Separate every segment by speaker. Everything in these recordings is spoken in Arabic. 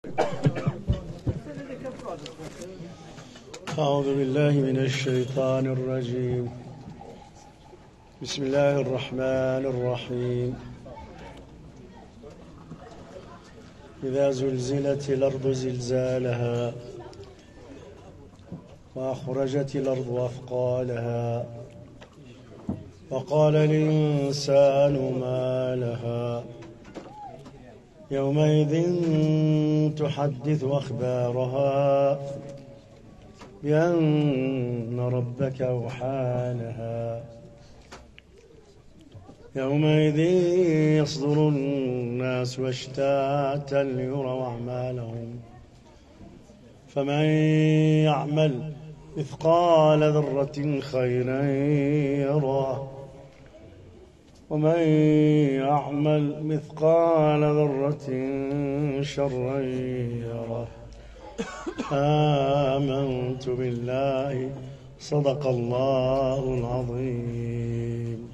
Speaker 1: أعوذ بالله من الشيطان الرجيم. بسم الله الرحمن الرحيم. إذا زلزلت الأرض زلزالها وأخرجت الأرض أثقالها وقال الإنسان ما لها يومئذ تحدث أخبارها بأن ربك أوحى لها يومئذ يصدر الناس أشتاتا ليروا أعمالهم فمن يعمل مثقال ذرة خيرا يره ومن يعمل مثقال ذرة شرا يره. آمنت بالله صدق الله العظيم.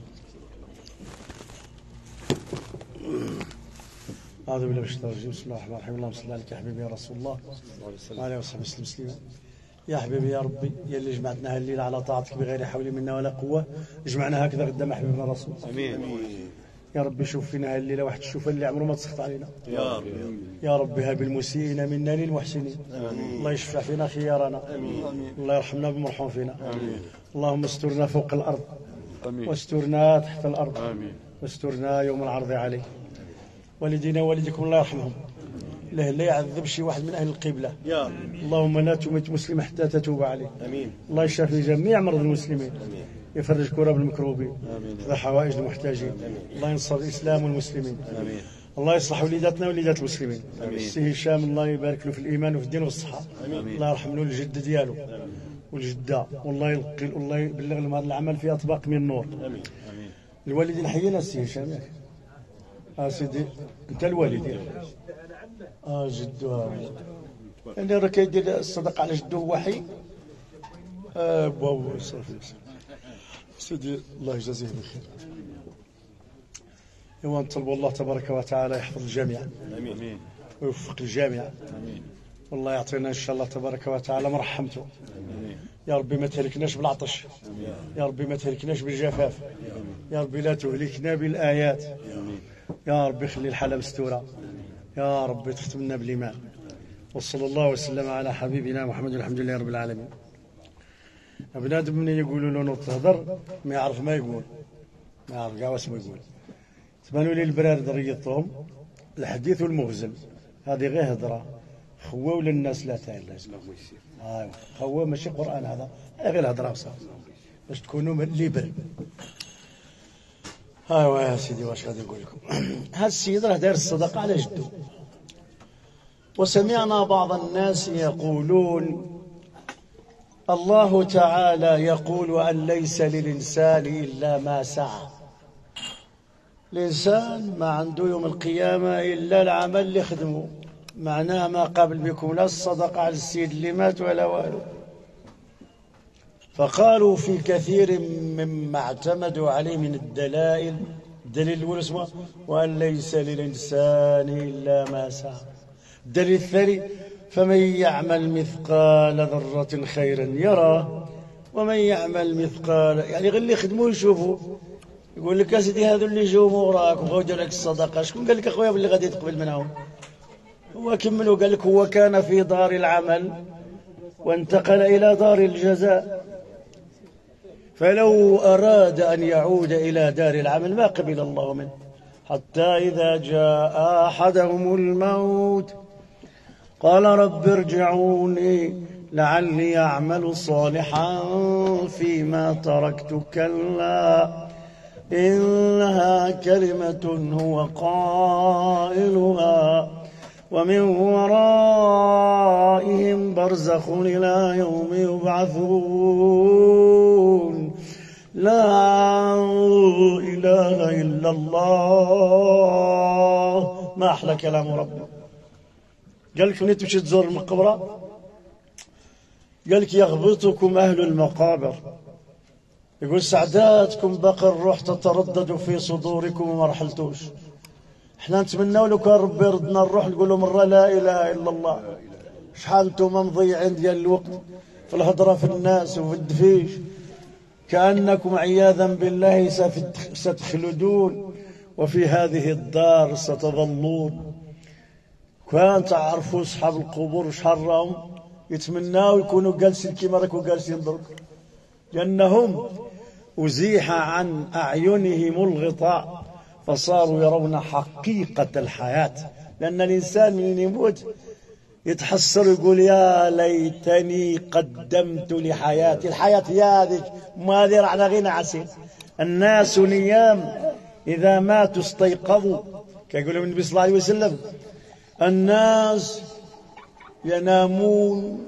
Speaker 1: أعوذ بالله من الشيطان الرجيم. بسم الله الرحمن الرحيم. اللهم صل عليك يا حبيبي يا رسول الله وعلى وصحبه وسلم تسليما. يا حبيبي يا ربي يا اللي جمعتنا هالليلة على طاعتك بغير حول منا ولا قوة، اجمعنا هكذا قدام حبيبنا الرسول. امين يا ربي. شوف فينا هالليلة واحد الشوفة اللي عمره ما تسخط علينا يا رب. يا رب هب المسيئين منا للمحسنين. الله يشفع فينا خيارنا. الله يرحمنا بمرحوم فينا. اللهم استرنا فوق الأرض واسترنا تحت الأرض واسترنا يوم العرض عليه. والدينا ووالديكم الله يرحمهم. لا يعذب شي واحد من أهل القبلة يا رب. اللهم لا تمت مسلم حتى تتوب عليه. امين. الله يشفي جميع مرضى المسلمين. امين. يفرج كرب المكروبين. يقضي حوائج المحتاجين. الله ينصر الإسلام والمسلمين. امين. الله يصلح وليداتنا وليدات المسلمين. السي هشام الله يبارك له في الإيمان وفي الدين والصحة. الله يرحم له الجد ديالو والجدة، والله يلقي الله يبلغ لهم هذا العمل في أطباق من النور. امين. الوالدين حيينا السي هشام ياك سيدي انت الوالدين جدوها اللي راه كيدير الصدقه على جدو هو حي. بابا صافي سيدي الله يجازيه بخير. ايوا نطلبوا الله تبارك وتعالى يحفظ الجميع امين ويوفق الجميع امين. والله يعطينا ان شاء الله تبارك وتعالى مرحمته. يا ربي ما تهلكناش بالعطش. يا ربي ما تهلكناش بالجفاف. يا ربي لا تهلكنا بالايات. يا ربي خلي الحالة مستورة. يا ربي تختمنا بالإيمان. وصلى الله وسلم على حبيبنا محمد الحمد لله رب العالمين. بنادم من يقولوا له نوض تهضر ما يعرف ما يقول، ما يعرف كاع واش ما يقول. تبانوا لي البرارد ريضتهم الحديث والمغزل هذه غير هضره. خواو للناس لا تعالى خواو ماشي قرآن، هذا غير هضره صافي باش تكونوا ليبر. ايوا يا سيدي واش غادي نقول لكم. هذا السيد راه داير الصدقه على جدو. وسمعنا بعض الناس يقولون الله تعالى يقول أن ليس للإنسان إلا ما سعى. الإنسان ما عنده يوم القيامة إلا العمل اللي خدمه. معناه ما قابل بكم لا الصدقة على السيد اللي مات ولا والو. فقالوا في كثير مما اعتمدوا عليه من الدلائل، الدليل الأول اسمه وأن ليس للإنسان إلا ما سعى. الدليل الثاني فمن يعمل مثقال ذرة خيرا يراه ومن يعمل مثقال، يعني غير اللي يخدموا يشوفوا. يقول لك يا سيدي هذو اللي جاو موراك وبغاو يديروا لك الصدقة، شكون قال لك اخويا باللي غادي تقبل منهم؟ هو كملوا قال لك هو كان في دار العمل وانتقل إلى دار الجزاء، فلو أراد أن يعود إلى دار العمل ما قبل الله منه حتى إذا جاء أحدهم الموت قال رب ارجعوني لعلي أعمل صالحا فيما تركت كلا إنها كلمة هو قائلها ومن ورائهم برزخ إلى يوم يبعثون لا إله إلا الله. ما أحلى كلام ربنا. قال لك نيت تمشي تزور المقبرة، قال لك يغبطكم أهل المقابر، يقول سعداتكم بقى الروح تتردد في صدوركم وما رحلتوش. احنا نتمناو لو كان ربي ردنا نروح نقولوا مرة لا إله إلا الله. شحال نتوما مضيعين ديال الوقت في الهضرة في الناس وفي الدفيش، كأنكم عياذا بالله ستخلدون وفي هذه الدار ستظلون. كان تعرفوا أصحاب القبور شحال راهم يتمناو يكونوا جالسين كيما راكو جالسين درك، لأنهم أزيح عن أعينهم الغطاء فصاروا يرون حقيقة الحياة. لأن الإنسان من يموت يتحسر يقول يا ليتني قدمت لحياتي. الحياة هي هذيك، ما هذه رعنا غير عسير. الناس نيام إذا ماتوا استيقظوا، كيقول النبي صلى الله عليه وسلم الناس ينامون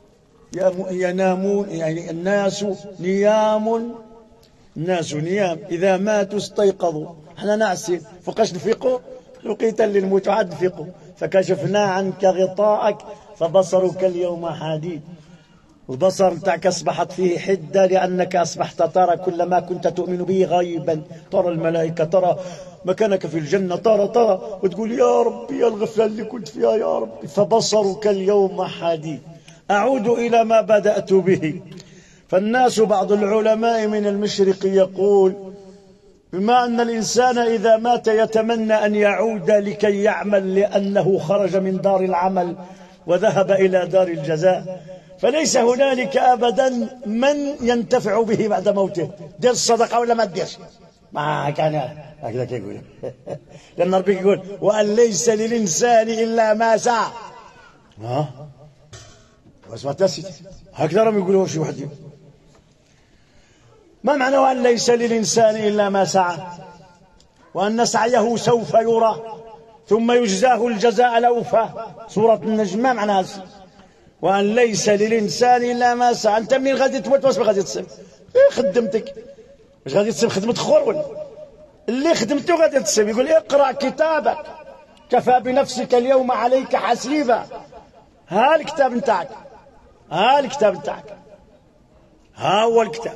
Speaker 1: يعني الناس نيام إذا ماتوا استيقظوا. احنا نعسين فوقاش نفيقوا؟ لقيت للموت عاد نفيقوا. فكشفنا عنك غطاءك فبصرك اليوم حديد. البصر تاعك أصبحت فيه حدة لأنك أصبحت ترى كل ما كنت تؤمن به غيبا. ترى الملائكة، ترى مكانك في الجنة، ترى وتقول يا ربي يا الغفلة اللي كنت فيها يا ربي. فبصرك اليوم حديد. أعود إلى ما بدأت به. فالناس، بعض العلماء من المشرق يقول بما أن الإنسان إذا مات يتمنى أن يعود لكي يعمل لأنه خرج من دار العمل وذهب إلى دار الجزاء، فليس هنالك أبدا من ينتفع به بعد موته. دير الصدقة ولا ما تديرش، ما كان هكذا كيقول. لأن ربي يقول وأن ليس للإنسان إلا ما سعى. هكذا راهم يقولوا شي واحد. ما معنى وأن ليس للإنسان إلا ما سعى؟ وأن سعيه سوف يرى ثم يجزاه الجزاء الأوفى. سورة النجم. ما معنى هذا؟ وأن ليس للإنسان إلا ما سعى. أنت منين غادي تموت واش غادي تصيب؟ خدمتك واش غادي تصيب؟ خدمة خور ولا اللي خدمته غادي تصيب. يقول اقرأ كتابك كفى بنفسك اليوم عليك حسيبا. ها الكتاب نتاعك، ها الكتاب نتاعك، ها هو الكتاب.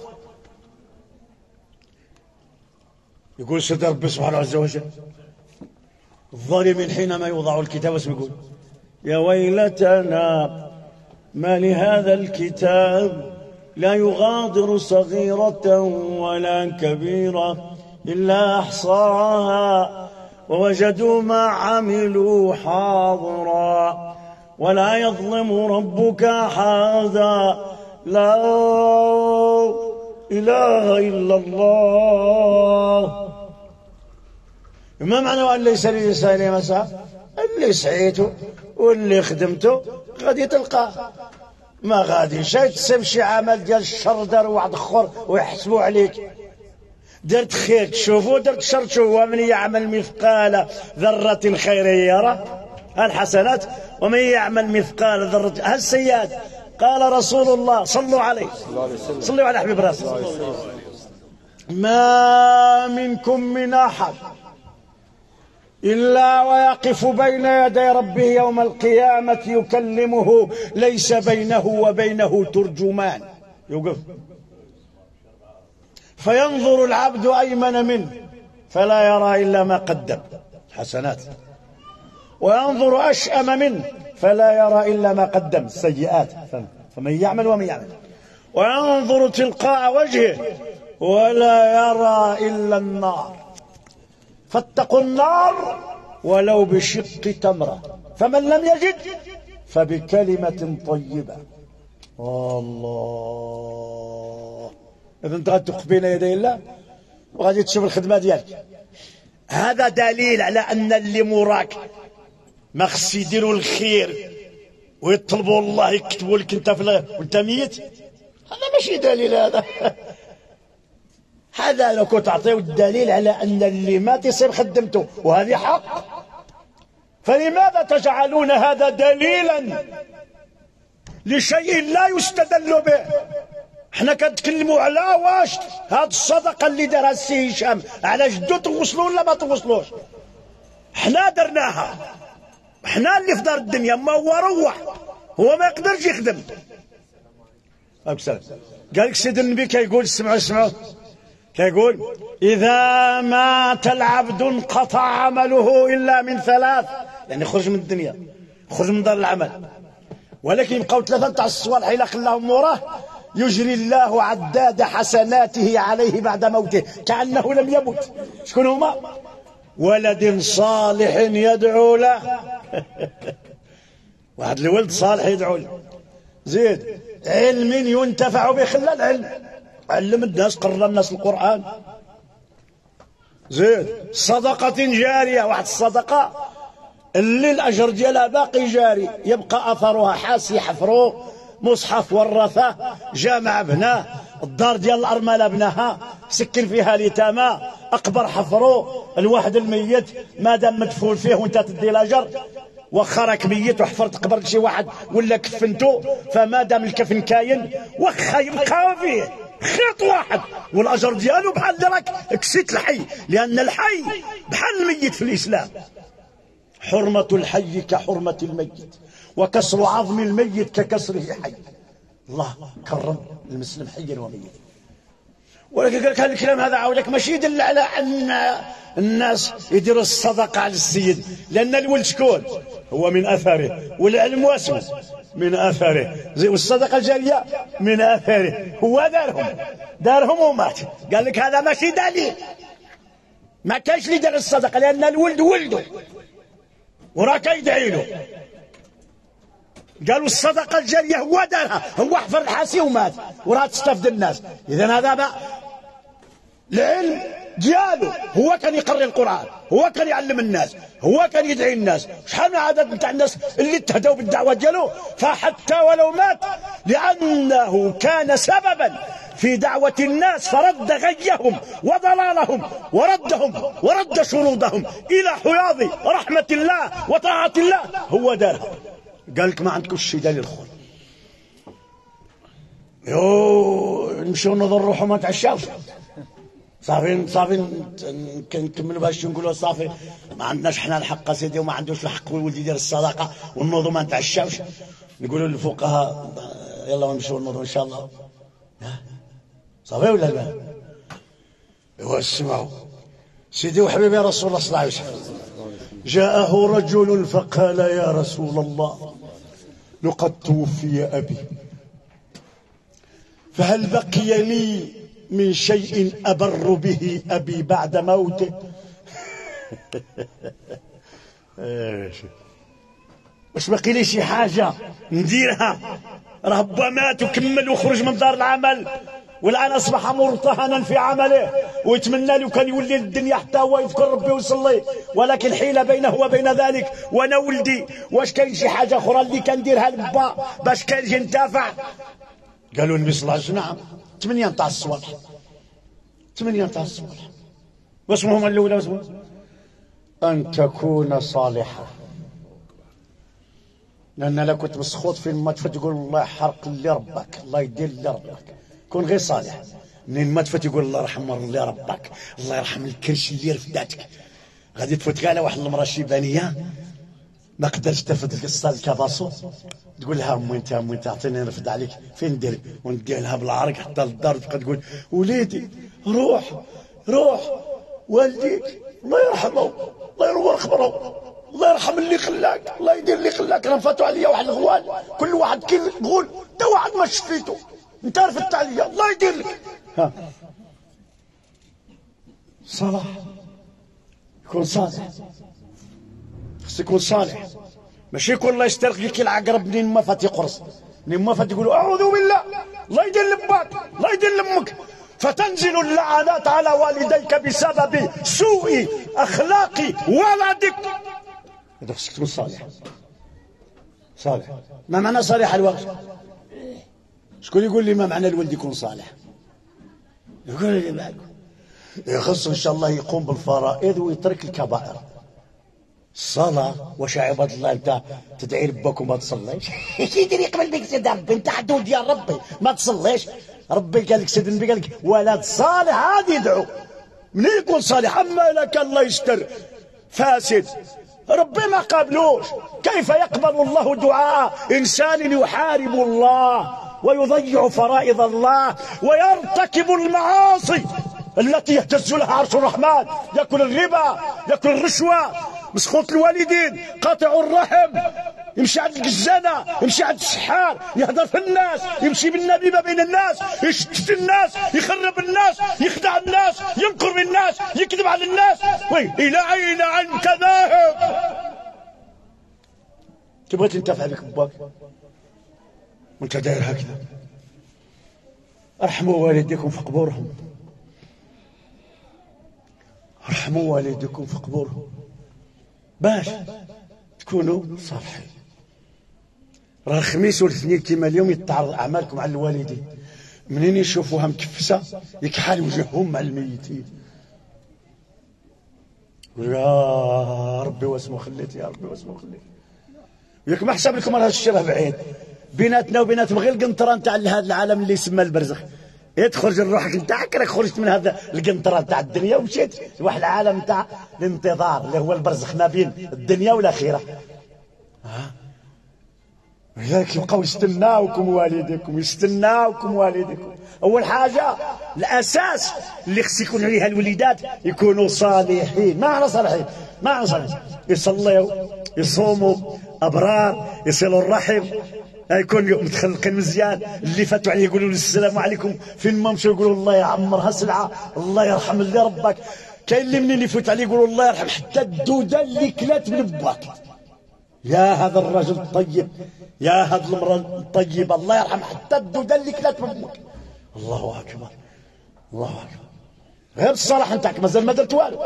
Speaker 1: يقول سيد ربي سبحانه عز وجل الظالمين حينما يوضع الكتاب اسمه يقول يا ويلتنا ما لهذا الكتاب لا يغادر صغيرة ولا كبيرة إلا أحصاها ووجدوا ما عملوا حاضرا ولا يظلم ربك أحدا. لا إله إلا الله. ما معنى وأن ليس للإنسان ما سعى؟ اللي سعيته واللي خدمته غادي تلقاه. ما غادي شي تسيب شي عمل ديال الشر دار واحد اخر ويحسبوا عليك. درت خير تشوفوا، درت شر تشوفوا. ومن يعمل مثقال ذرة خيرا يرى الحسنات ومن يعمل مثقال ذرة السيئات. قال رسول الله صلوا عليه، صلوا على حبيب راسه، ما منكم من أحد إلا ويقف بين يدي ربه يوم القيامة يكلمه ليس بينه وبينه ترجمان. يوقف فينظر العبد أيمن منه فلا يرى إلا ما قدم حسنات، وينظر أشأم منه فلا يرى إلا ما قدم السيئات. فمن يعمل ومن يعمل. وينظر تلقاء وجهه ولا يرى إلا النار. فاتقوا النار ولو بشق تمرة، فمن لم يجد فبكلمة طيبة. الله. إذا أنت غادي تقف بين يدي الله وغادي تشوف الخدمة ديالك. هذا دليل على أن اللي موراك ما خص يديروا الخير ويطلبوا الله يكتبوا لك انت وانت ميت. هذا ماشي دليل. هذا لو كنت تعطيو الدليل على أن اللي مات يصير خدمته، وهذه حق. فلماذا تجعلون هذا دليلا لشيء لا يستدل به؟ احنا كنتكلموا على واش هاد الصدقة اللي دارها السي هشام على جدو توصلوا ولا ما توصلوش. احنا درناها، احنا اللي في دار الدنيا. ما هو روح، هو ما يقدرش يخدم. قال لك سيد النبي كيقول اسمعوا كيقول إذا مات العبد انقطع عمله إلا من ثلاث، يعني خرج من الدنيا، خرج من دار العمل. ولكن يبقوا ثلاثة تاع الصوالح إلا خلاهم موراه يجري الله عداد حسناته عليه بعد موته كأنه لم يمت. شكون هما؟ ولد صالح يدعو له واحد الولد صالح يدعو له. زيد علم ينتفع به، خلى العلم، علم الناس، قرر الناس القرآن. زيد صدقة جارية، واحد الصدقة اللي الأجر ديالها باقي جاري، يبقى أثرها حاس، يحفروا مصحف ورثه، جامع بناه، الدار ديال الأرملة بناها، سكن فيها اليتامى، أقبر حفروا الواحد الميت ما دام مدفون فيه وانت تدي الأجر. واخا راك ميت وحفرت قبرت شي واحد ولا كفنته، فما دام الكفن كاين واخا يبقى فيه خيط واحد والأجر ديالو بحال اللي راك كسيت الحي، لأن الحي بحال الميت في الإسلام. حرمة الحي كحرمة الميت، وكسر عظم الميت ككسره حي. الله كرم المسلم حيا وميتا. ولكن قال لك هذا الكلام هذا عاودك ماشي يدل على أن الناس يديروا الصدقة على السيد، لأن الولد شكون؟ هو من أثره، والعلم واسم من أثره، والصدقة الجارية من أثره. هو دارهم ومات. قال لك هذا ماشي دليل، ما كاينش اللي دار الصدقة، لأن الولد ولده وراك يدعي له. قالوا الصدقة الجارية هو دارها، هو حفر الحاسي ومات وراه تستفد الناس. إذن هذا بقى العلم ديالو، هو كان يقري القرآن، هو كان يعلم الناس، هو كان يدعي الناس. شحال من عدد نتاع الناس اللي اتهدوا بالدعوة ديالو، فحتى ولو مات لأنه كان سببا في دعوة الناس فرد غيهم وضلالهم ورد شرودهم إلى حياض رحمة الله وطاعة الله، هو دارها. قال لك ما عندكوش شي دليل خل نمشيو نضر وما نتعشاوش. صافي نكملوا باش نقولوا صافي ما عندناش حنا الحق سيدي، وما عندوش الحق والولد يدير الصدقه ونوضوا ما نتعشاوش. نقولوا للفقهاء يلا نمشيو نوضوا ان شاء الله. صافي ولا لا؟ ايوا اسمعوا سيدي وحبيبي رسول الله صلى الله عليه وسلم، جاءه رجل فقال يا رسول الله لقد توفي أبي، فهل بقي لي من شيء أبر به أبي بعد موته؟ واش بقي لي شي حاجة نديرها؟ راه مات وكمل وخرج من دار العمل والآن أصبح مرتهنا في عمله، ويتمنى لو كان يولي الدنيا حتى هو يذكر ربي ويصلي، ولكن حيلة بينه وبين ذلك. وانا ولدي واش كاين شي حاجة أخرى اللي كنديرها لبا باش كان يجي ينتفع؟ قالوا النبي صلى الله عليه وسلم نعم 8 نتاع الصوالح. 8 نتاع الصوالح. واسمهم الأولى واسمهم أن تكون صالحة، لأن لا كنت مسخوط في المدفع تقول الله يحرق اللي ربك، الله يدير اللي ربك، كون غير صالح. منين ما تفوت يقول الله يرحم اللي ربك، الله يرحم الكرش اللي رفداتك. غادي تفوت كاع واحد المراه شيبانيه ما قدرتش ترفد القصه الكباسو، تقول لها امي انت عطيني نرفد عليك، فين ندير؟ ونديها لها بالعرق حتى للدار، تبقى تقول وليدي روح والديك الله يرحمه، الله ينور قبره، الله يرحم اللي خلاك، الله يدير اللي خلاك. انا فاتوا عليا واحد الغوال، كل واحد كي يقول تا واحد ما شفيته، انت رفدت عليا، الله يدير لك. صلاح يكون صالح، خص يكون صالح، ماشي يكون الله يسترقي كي العقرب منين ما فات يقرص، منين ما فات يقولوا اعوذ بالله، الله يدير لباك، الله يدير لامك، فتنزل اللعنات على والديك بسبب سوء اخلاق ولدك. هذا خصك تكون صالح. ما معنى صالح الوقت؟ شكون يقول لي ما معنى الولد يكون صالح؟ يقول لي معك يخص ان شاء الله يقوم بالفرائض ويترك الكبائر. الصلاة واش عباد الله انت تدعي ربك وما تصليش؟ ايش يدير يقبل بك سيد ربي؟ انت حدود ديال ربي ما تصليش؟ ربي قال لك سيد النبي قال لك ولد صالح عاد يدعو. منين يكون صالح؟ اما لك الله يستر فاسد ربي ما قابلوش. كيف يقبل الله دعاء انسان يحارب الله ويضيع فرائض الله ويرتكب المعاصي؟ التي يهتز لها عرش الرحمن، يأكل الربا، يأكل الرشوة، مسخوط الوالدين، قاطع الرحم، يمشي عند الجزانة، يمشي عند السحار، يهدر في الناس، يمشي بالنميمة بين الناس، يشتت الناس، يخرب الناس، يخدع الناس، ينكر بالناس، يكذب على الناس. إلى أين أنت ذاهب؟ تبغى تنتفع بك باباك وانت داير هكذا. ارحموا والديكم في قبورهم، ارحموا والديكم في قبورهم باش تكونوا صالحين. راه الخميس والاثنين كما اليوم يتعرض اعمالكم على الوالدين، منين يشوفوها مكفسه يكحل وجههم مع الميتين. يا ربي واسمو خليت، يا ربي واسمو خليت. ياك ما حسب لكم راه الشبه بعيد بيناتنا وبيناتهم غير القنطره نتاع هذا العالم اللي يسمى البرزخ. تخرج لروحك نتاعك، راك خرجت من هذا القنطره نتاع الدنيا ومشيت لواحد العالم نتاع الانتظار اللي هو البرزخ ما بين الدنيا والاخره. لذلك يبقاو يستناوكم والديكم، يستناوكم والديكم. اول حاجه الاساس اللي خص يكون عليها الوليدات يكونوا صالحين. ما على صالحين، ما على صالحين، يصليوا، يصوموا، ابرار، يصلوا الرحم، يكون متخلقين مزيان. اللي فاتوا عليه يقولوا له السلام عليكم، فين ما مشوا يقولوا الله يعمرها سلعه، الله يرحم اللي ربك. كاين اللي منين يفوت عليه يقولوا الله يرحم حتى الدوده اللي كلات من باك. يا هذا الرجل الطيب، يا هذا المرأة الطيبة، الله يرحم حتى الدودة اللي كلات من امك. الله اكبر، الله اكبر. غير الصراحة نتاعك مازال ما درت والو.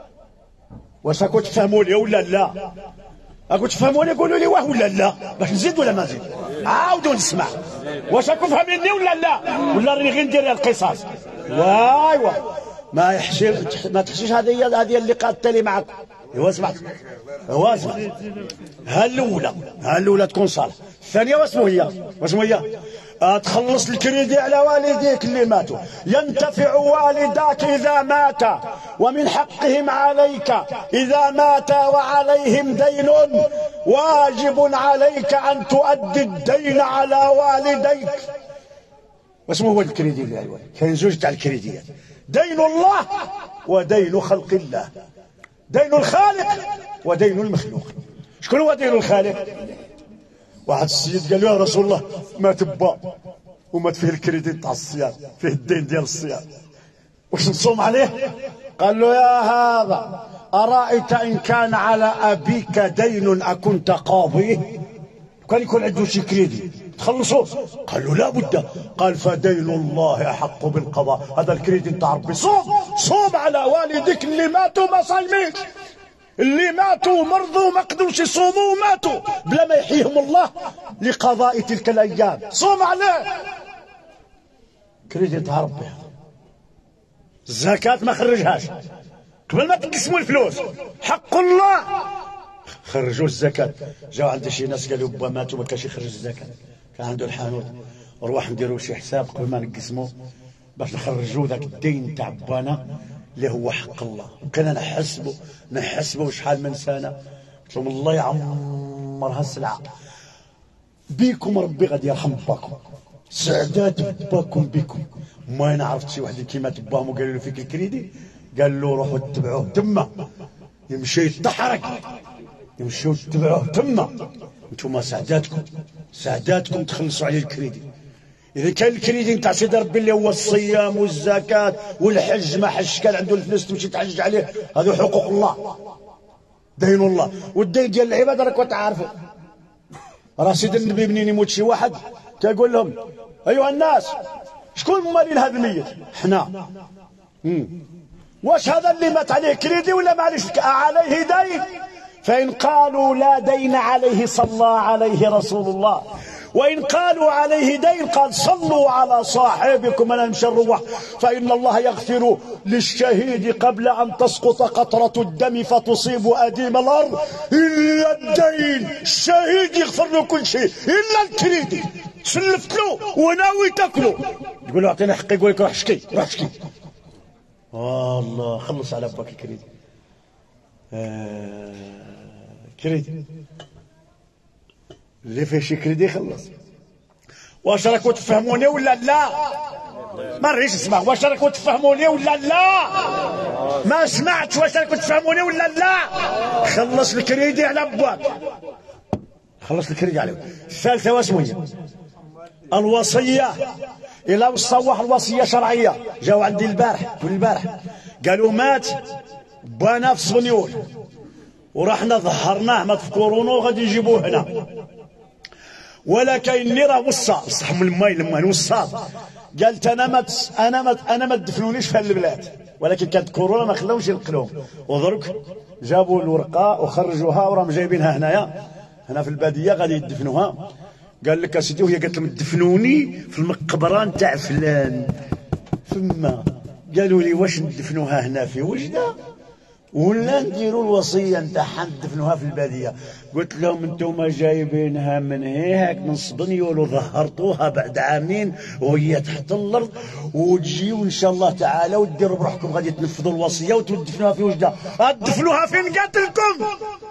Speaker 1: واش راكم تفهموني ولا لا؟ راكم تفهموني؟ قولوا لي واه ولا لا باش نزيد ولا ما نزيد. عاودوا نسمع. واش راكم فاهميني ولا لا؟ ولا راني غير ندير القصاص؟ واي ما يحشي، ما تحشيش. هذه اللقاء التالي معكم. ايوا سمعت، ايوا سمعت. ها الاولى تكون صالح. الثانيه واسمو هي تخلص الكريدي على والديك اللي ماتوا. ينتفع والداك اذا ماتا، ومن حقهم عليك اذا ماتا وعليهم دين، واجب عليك ان تؤدي الدين على والديك. واسمو هو الكريدي اللي على الوالد. كاين زوج تاع الكريديات، دين الله ودين خلق الله، دين الخالق ودين المخلوق. شكون هو دين الخالق؟ واحد السيد قال له يا رسول الله مات با ومات فيه الكريديت تاع الصيام، فيه الدين ديال الصيام، واش نصوم عليه؟ قال له يا هذا أرأيت إن كان على أبيك دين أكنت قاضيه؟ كان يكون عنده شي كريدي تخلصوه؟ قال له لا بد. قال فدين الله أحق بالقضاء. هذا الكريدي نتاع ربي. صوم على والديك اللي ماتوا ما صايمينش، اللي ماتوا مرضوا ما قدروش يصوموا وماتوا بلا ما يحييهم الله لقضاء تلك الايام. صوم عليه، كريدي تاع ربي. الزكاة ما خرجهاش قبل ما تقسموا الفلوس، حق الله. خرجوا الزكاة. جاو عند شي ناس قالوا با ماتوا ما كانش يخرج الزكاة، كان عنده الحانوت. نروح نديروا شي حساب قبل ما نقسموا باش نخرجوا ذاك الدين تاع بانا اللي هو حق الله. وكان نحسبه شحال من سنه. قلت لهم الله يعمرها السلعه بيكم، ربي غادي يرحم باكم، سعدات باكم بكم. ما انا عرفت شي واحد كيما تباهم وقالوا له فيك الكريدي، قال له روحوا تبعوه تما، يمشي يتحرك، يمشيوا تبعوه تما. انتم سعداتكم تخلصوا عليه الكريدي. إذا كان الكريدي نتاع سيدي ربي اللي هو الصيام والزكاة والحج، ما حج كان عنده الفلوس تمشي تحج عليه، هذه حقوق الله، دين الله. والدين ديال العباد راكم تعرفوا. راه سيدي النبي منين يموت شي واحد تقول لهم أيها الناس شكون مالين هذا الميت؟ حنا. واش هذا اللي مات عليه كريدي ولا معليش عليه دين؟ فإن قالوا لا دين عليه صلى عليه رسول الله، وإن قالوا عليه دين قال صلوا على صاحبكم. أنا نمشي نروح، فإن الله يغفر للشهيد قبل أن تسقط قطرة الدم فتصيب أديم الأرض إلا الدين. الشهيد يغفر له كل شيء إلا الكريدي. سلفت له وناوي تاكله، تقول له اعطيني حقي، يقول لك روح اشكي، روح اشكي. الله خلص على باك الكريدي. كريدي اللي فيه شي كريدي خلص. واش راكم تفهموني ولا لا؟ ما ريش اسمع. واش راكم تفهموني ولا لا؟ ما سمعتش. واش راكم تفهموني ولا لا؟ خلص الكريدي على باك، خلص الكريدي عليه. الثالثة واسمو هي الوصية. إلا وصوا واحد الوصية شرعية، جاو عندي البارح قالوا مات بانا في صبنيول ورحنا ظهرناه ما تفكرونه غادي يجيبوه هنا، ولا كاين راه وصا صح من الماء وصا. قالت انا ما تدفنونيش في هالبلاد، ولكن كانت كورونا ما خلاوش ينقلوهم، ودرك جابوا الورقه وخرجوها وراهم جايبينها هنا في الباديه غادي يدفنوها. قال لك اسيدي، وهي قالت لهم دفنوني في المقبره نتاع فلان. ثم قالوا لي واش ندفنوها هنا في وجده ولا نديروا الوصيه نتاعها ندفنوها في الباديه؟ قلت لهم انتم جايبينها من هيك من صبنيول وظهرتوها بعد عامين وهي تحت الارض، وتجيو ان شاء الله تعالى وديروا بروحكم غادي تنفذوا الوصيه وتدفنوها في وجده. تدفنوها فين قالت لكم؟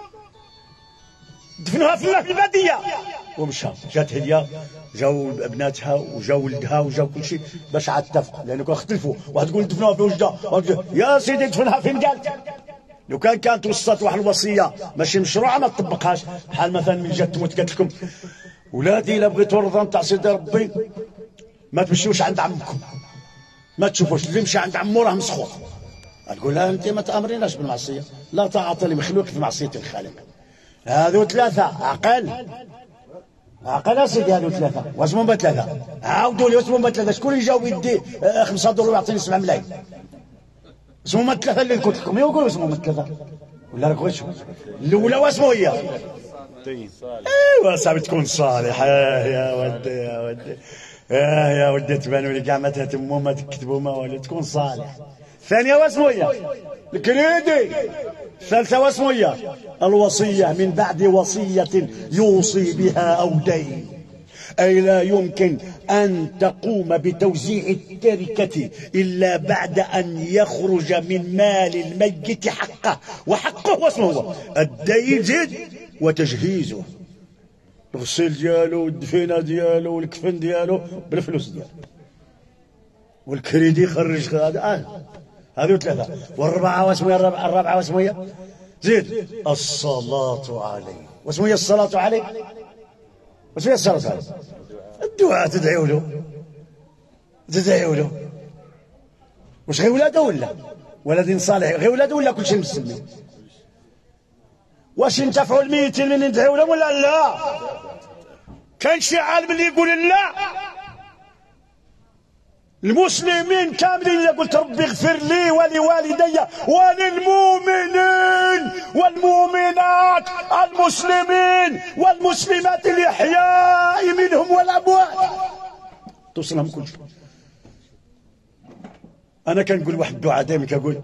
Speaker 1: دفنوها في الباديه. ومشى، جات هديه، جاو ابناتها وجاو ولدها وجاو كل شيء باش عاد اتفقوا، لانه كانوا اختلفوا. واحد تقول دفنوها في وجده، يا سيدي دفنها فين قالت؟ لو كانت وصلت واحد الوصيه ماشي مشروعه ما تطبقهاش. بحال مثلا من جات تموت قالت لكم ولادي الا بغيتوا الرضا نتاع سيدي ربي ما تمشيوش عند عمكم، ما تشوفوش، اللي يمشي عند عمو راه مسخوط. تقول لها انت ما تامريناش بالمعصيه، لا طاعه لمخلوق في معصيه الخالق. هذو ثلاثه عقل سيدي. هذو ثلاثه واسمهم ثلاثه. عاودوا لي واسمهم ثلاثه. شكون اللي جاوب يدي 5 دولار ويعطيني 7 ملايين؟ اسمهم الثلاثه اللي قلت لكم. يقولوا اسمهم الثلاثه ولا راك غير الاولى واسمو هي ايوا صاحبي تكون صالح. يا ودي يا ودي تبانوا لي كاع ما تهتموا ما تكتبوا ما ولا تكون صالح. الثانيه واسمو هي الكريدي. الثالثه واسمو هي الوصيه من بعد وصيه يوصي بها او دين، أي لا يمكن أن تقوم بتوزيع التركة إلا بعد أن يخرج من مال الميت حقه، وحقه واسمه هو الدين زيد وتجهيزه، الغسيل ديالو والدفينة ديالو والكفن ديالو بالفلوس ديالو، والكريدي خرج هذو ثلاثة. والرابعة واسمه الرابعة واسمه هي زيد الصلاة عليه. واسمه هي الصلاة عليه. وش هي الصلاة عليه؟ الدعاء تدعيوا له. وش غير ولاده ولا ولد صالح؟ غير ولاده ولا كل شيء مسلمين؟ واش ينتفعوا الميتين من ندعيوا لهم ولا لا؟ كاين شي عالم اللي يقول لا؟ المسلمين كاملين قلت ربي اغفر لي ولوالدي وللمؤمنين والمؤمنات المسلمين والمسلمات الأحياء منهم والأموات. توصلهم كل شيء. أنا كنقول واحد الدعاء دائما كنقول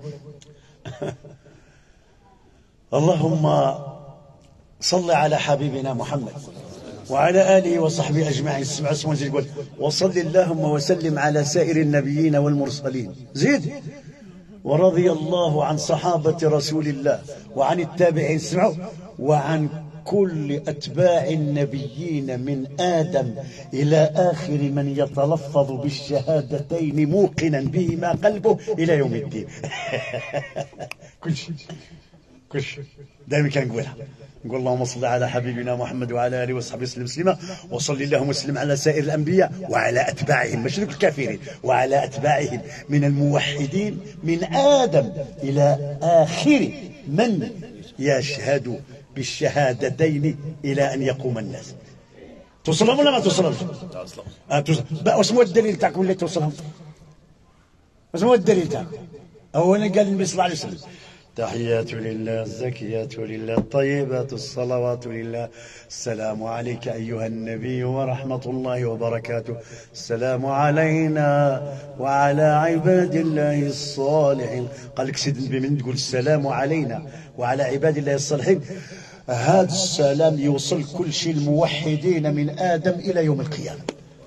Speaker 1: اللهم صل على حبيبنا محمد وعلى آله وصحبه أجمعين. اسمع زيد يقول وصل اللهم وسلم على سائر النبيين والمرسلين. زيد ورضي الله عن صحابة رسول الله وعن التابعين. اسمعوا وعن كل أتباع النبيين من آدم إلى آخر من يتلفظ بالشهادتين موقنا بهما قلبه إلى يوم الدين. كل شيء دائما كنقولها. نقول اللهم صل على حبيبنا محمد وعلى اله وصحبه وسلم تسليما. وصل اللهم وسلم على سائر الانبياء وعلى اتباعهم، مش الكافرين، وعلى اتباعهم من الموحدين من ادم الى اخر من يشهد بالشهادتين الى ان يقوم الناس. توصلهم ولا ما توصلهم؟ واش هو الدليل تاعكم اللي توصلهم؟ واش هو الدليل تاعكم؟ اولا قال النبي صلى الله عليه وسلم تحيات لله الزكيات لله الطيبات الصلوات لله السلام عليك أيها النبي ورحمة الله وبركاته السلام علينا وعلى عباد الله الصالحين. قال لك سيدنا النبي من تقول السلام علينا وعلى عباد الله الصالحين هذا السلام يوصل كل شيء الموحدين من آدم إلى يوم القيامة.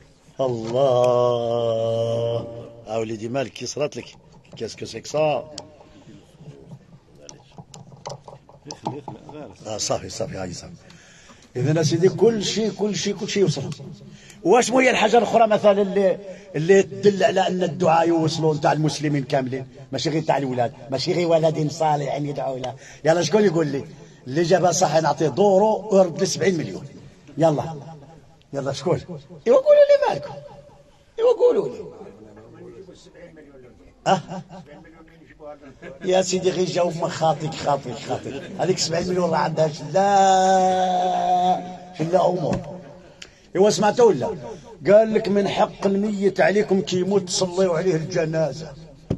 Speaker 1: الله أوليدي مالك كي صرات لك كاسكو سيكسا صافي هاي صافي. اذا سيدي كل شيء يوصل
Speaker 2: واش هي الحاجة الأخرى مثلا اللي تدل على أن الدعاء يوصلوا نتاع المسلمين كاملين، ماشي غير تاع الولاد، ماشي غير ولد صالح يدعو له؟ يلا شكون يقول لي اللي جابها صح نعطيه دورو ويرد لي 70 مليون؟ يلا شكون؟ ايوا قولوا لي مالكم، ايوا قولوا لي. يا سيدي غير جاوب من خاطيك هذيك 70 مليون راه عندهاش لا امور. ايوا سمعتوا ولا؟ قال لك من حق الميت عليكم كي يموت تصليوا عليه الجنازه.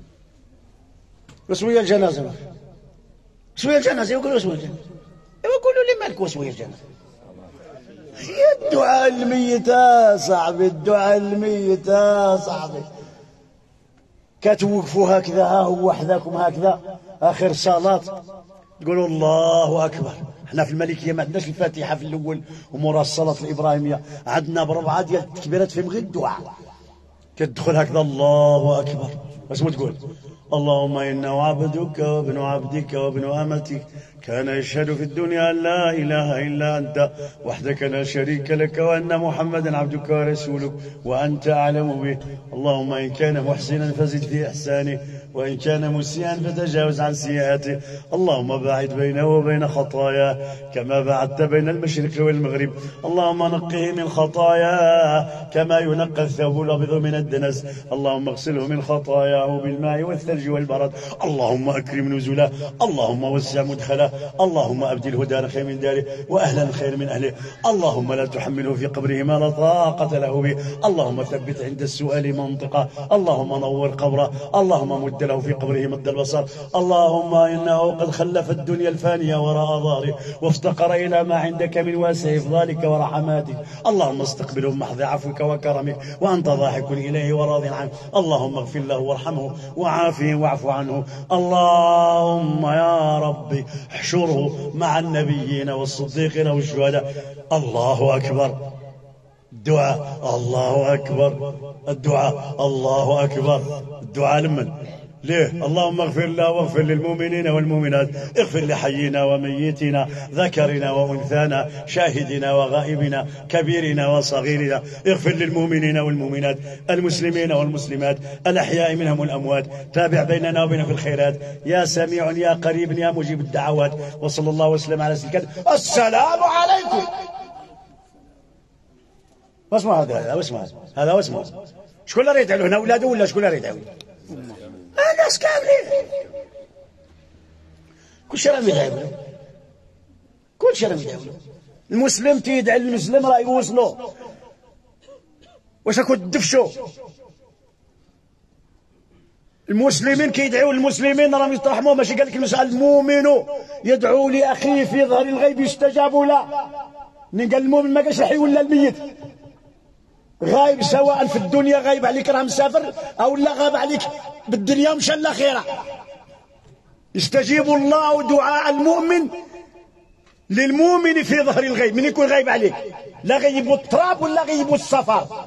Speaker 2: واش هي الجنازه؟ يقولوا واش هي الجنازه؟ ايوا قولوا لي مالك واش هي الجنازه؟ هي الدعاء الميت صاحبي، الدعاء الميت صاحبي. كتوقفوا هكذا، ها هو حذاكم هكذا اخر صلاه تقولوا الله اكبر. احنا في الملكيه ما عندناش الفاتحه في الاول ومورا الصلاه الابراهيميه، عندنا بربعه ديال التكبيرات فيهم غير الدعاء. كتدخل هكذا الله اكبر، واش تقول؟ اللهم انه عبدك وابن عبدك وابن امتك كان يشهد في الدنيا أن لا إله إلا أنت وحدك لا شريك لك وأن محمدا عبدك ورسولك وأنت أعلم به. اللهم إن كان محسنا فزد في إحسانه وإن كان مسيئا فتجاوز عن سيئاته. اللهم باعد بينه وبين خطاياه كما باعدت بين المشرق والمغرب. اللهم نقه من خطاياه كما ينقى الثوب الأبيض من الدنس. اللهم اغسله من خطاياه بالماء والثلج والبرد. اللهم أكرم نزله، اللهم وسع مدخله، اللهم أبدله دارا خير من داره وأهلا خير من أهله. اللهم لا تحمله في قبره ما لا طاقة له به. اللهم ثبت عند السؤال منطقة. اللهم نور قبره. اللهم مد له في قبره مد البصر. اللهم إنه قد خلف الدنيا الفانية وراء ظهره وافتقر إلى ما عندك من واسع إفضالك ورحماتك. اللهم استقبله بمحض عفوك وكرمك وأنت ضاحك إليه وراض عنه. اللهم اغفر له وارحمه وعافه واعف عنه. اللهم يا ربي احشره مع النبيين والصديقين والشهداء. الله أكبر. الدعاء الله أكبر، الدعاء الله أكبر. الدعاء لمن؟ ليه؟ اللهم اغفر له واغفر للمؤمنين والمؤمنات، اغفر لحينا وميتنا ذكرنا وأنثانا شاهدنا وغائبنا كبيرنا وصغيرنا. اغفر للمؤمنين والمؤمنات المسلمين والمسلمات الأحياء منهم والأموات. تابع بيننا وبين في الخيرات يا سميع يا قريب يا مجيب الدعوات. وصلى الله وسلم على سيدنا. السلام عليكم. واسمع هذا واسمع هذا واسمع. شكون اللي يدعو هنا؟ اولاده ولا شكون اللي يدعو؟ الناس كاملين كل شيء راهم يدعوا له، كل شيء راهم يدعوا له. المسلم تيدعي المسلم راه يوصلوا. واش راكم تدفشوا؟ المسلمين كيدعوا المسلمين راهم يترحموا. ماشي قال لك المؤمن يدعو لاخيه في ظهر الغيب يستجاب له. من قال المؤمن ما قالش الحي ولا الميت. غايب سواء في الدنيا غايب عليك راه مسافر او لا غاب عليك بالدنيا ومشى الاخره. يستجيب الله دعاء المؤمن للمؤمن في ظهر الغيب. من يكون غايب عليك لا غيبوا التراب ولا غيبوا السفر.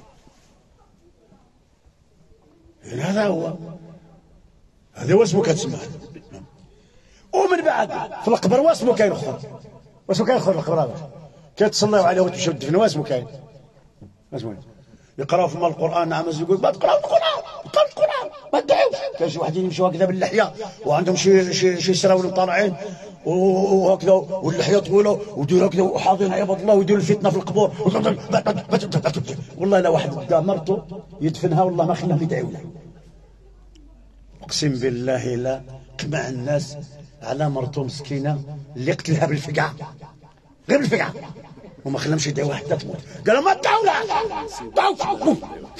Speaker 2: هذا هو، هذا هو اسمه كتسمع. ومن بعد في القبر واسمه كاين اخر، واسمه كاين اخر في القبر هذا كتصليوا عليه وتمشيوا تدفنوا. واسمه كاين يقراوا فيما القران. نعم يقول ما تقراوا القران ما تدعوش. كاين شي واحدين يمشوا هكذا باللحيه وعندهم شي سراول طالعين وهكذا واللحيه طويله وديروا هكذا وحاضرين عباد الله ويديروا الفتنه في القبور. والله لا واحد دا مرته يدفنها والله ما خلاهم يدعوا له. اقسم بالله لا قمع الناس على مرته مسكينه اللي قتلها بالفقعه، غير بالفقعه، وما خلهمش يدعوها حتى تموت. قالوا ما تدعوا لها.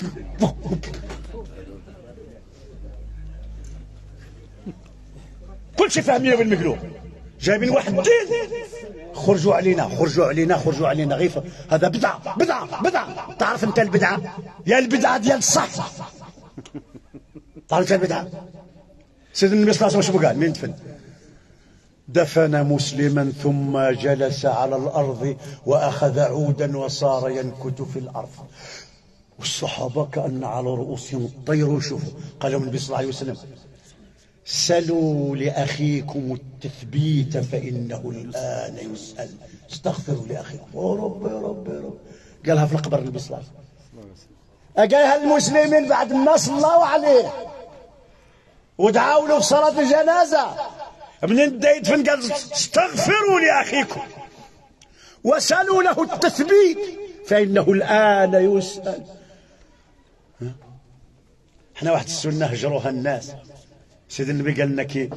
Speaker 2: كل شيء فاهمينه بالمقلوب. جايبين واحد دين خرجوا علينا غير هذا بدعه. تعرف انت البدعه؟ يا البدعه ديال الصح. تعرف البدعه؟ سيدنا النبي صلى الله عليه وسلم قال مين دفن؟ دفن مسلما ثم جلس على الأرض وأخذ عودا وصار ينكت في الأرض. والصحابة كأن على رؤوسهم الطير. شوفوا قال لهم النبي صلى الله عليه وسلم سلوا لأخيكم التثبيت فإنه الآن يسأل. استغفروا لأخيكم. يا رب يا رب يا رب. قالها في القبر النبي صلى الله عليه وسلم. قالها المسلمين بعد ما صلوا عليه ودعوا له في صلاة الجنازة. منين بدا يدفن قال استغفروا لأخيكم وسألوا له التثبيت فإنه الآن يسأل. احنا واحد السنة هجروها الناس. سيد النبي قال لنا كي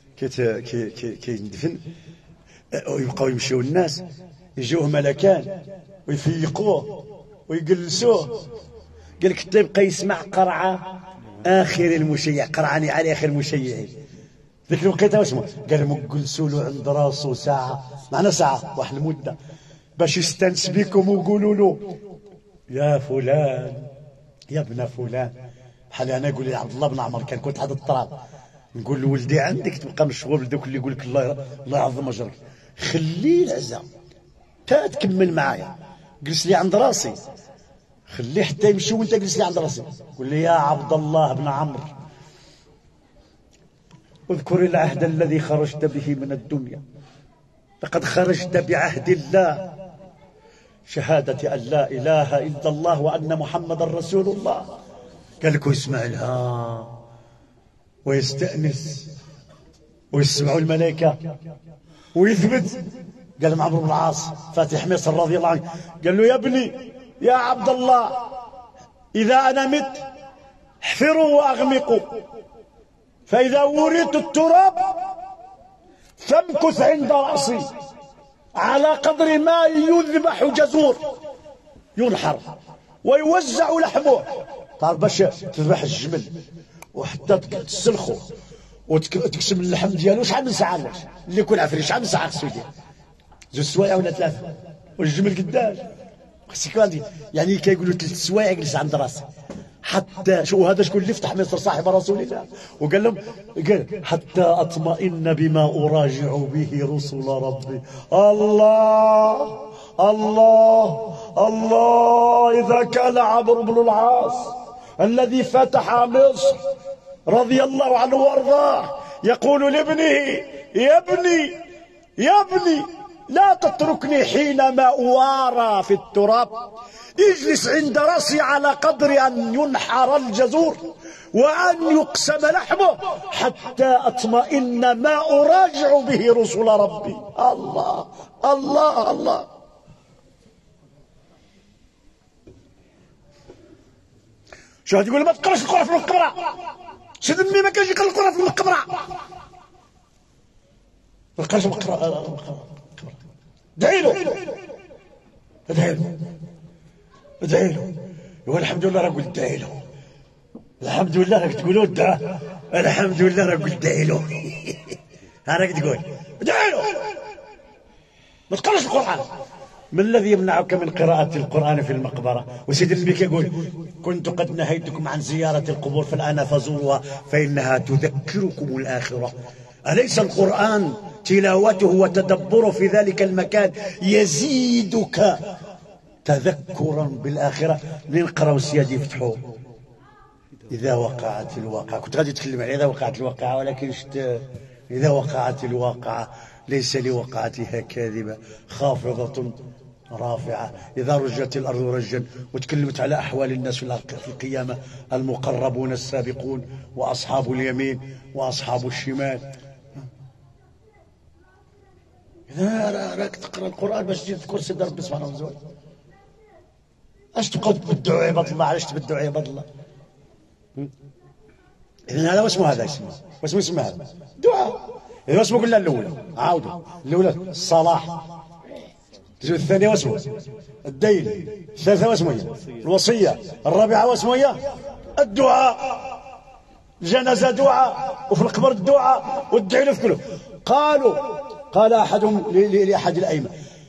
Speaker 2: يندفن ويبقاو يمشيو الناس يجوه ملكان ويفيقوه ويجلسوه. قال لك حتى يبقى يسمع قرعة آخر المشيع، قرعاني على آخر المشيعين. ذيك الوقيته واسمه قال لهم جلسوا له عند راسه ساعة، معنا ساعة واحد المدة باش يستانس بكم ويقولوا له يا فلان يا ابن فلان. بحال انا نقول لعبد الله بن عمر كان كنت حد الطراب نقول له ولدي عندك تبقى مشغول بدوك اللي يقول لك الله يعظم اجرك، خليه العزاء تا تكمل معايا، جلس لي عند راسي، خليه حتى يمشي وانت جلس لي عند راسي. قول لي يا عبد الله بن عمرو اذكر العهد الذي خرجت به من الدنيا، لقد خرجت بعهد الله شهادة أن لا إله إلا الله وأن محمد رسول الله. قال لك يسمع لها ويستأنس ويسمعوا الملائكة ويثبت. قال مع عمرو بن العاص فاتح مصر رضي الله عنه قال له يا ابني يا عبد الله إذا أنا مت احفروا وأغمقوا، فإذا وريت التراب فامكث عند رأسي على قدر ما يذبح جزور ينحر ويوزع لحمه. تعرف باش تذبح الجمل وحتى تسلخه وتكسب اللحم ديالو شحال من ساعة اللي يكون عفري شحال من ساعة خصو يدير؟ 2 سوايع ولا 3؟ والجمل قداش خصك يعني كيقولوا 3 سوايع جلس عند راسي حتى شو هذا شكون اللي فتح مصر صاحب رسول الله وقال لهم قال حتى اطمئن بما اراجع به رسل ربي. الله الله الله. اذا كان عمرو بن العاص الذي فتح مصر رضي الله عنه وارضاه يقول لابنه يا ابني يا ابني لا تتركني حينما اوارى في التراب، اجلس عند راسي على قدر أن ينحر الجزور وأن يقسم لحمه حتى أطمئن ما أراجع به رسل ربي. الله الله الله. شو تقول ما تقراش القرآن في المقبرة؟ سيد النبي ما كانش يقرا القرآن في المقبرة. ما تقراش المقبرة. ادعي له ادعي له ادعي له. والحمد لله راه قلت ادعي له. الحمد لله راك تقولوا الدعاء. الحمد لله راه قلت ادعي له. راك تقول ادعي له. ما تقراش القرآن. ما الذي يمنعك من قراءة القرآن في المقبرة؟ وسيد النبي يقول كنت قد نهيتكم عن زيارة القبور فالآن فزوروها فإنها تذكركم الآخرة. أليس القرآن تلاوته وتدبره في ذلك المكان يزيدك تذكرا بالآخرة؟ نقراو سيادي يفتحوا إذا وقعت الواقعة. كنت غادي أتكلم على إذا وقعت الواقعة ولكن إذا وقعت الواقعة ليس لوقعتها كاذبة خافضة رافعة إذا رجت الأرض رجا. وتكلمت على أحوال الناس في القيامة المقربون السابقون وأصحاب اليمين وأصحاب الشمال. إذا راك تقرأ القرآن باش تجي تذكر سيدنا ربي سبحانه وتعالى. اش تبقاو تبدعوا عباد الله؟ علاش تبدعوا عباد الله؟ إذن هذا واسمه هذا اسمه واسمه اسمه هذا دعاء. إذا واسمه قلنا الأولى عاودوا الأولى الصلاح، الثانية واسمه الدين، الثالثة واسمه الوصية، الرابعة واسمه الدعاء. الجنازة دعاء وفي القبر الدعاء والدعاء في كله. قال أحدهم لأحد الأئمة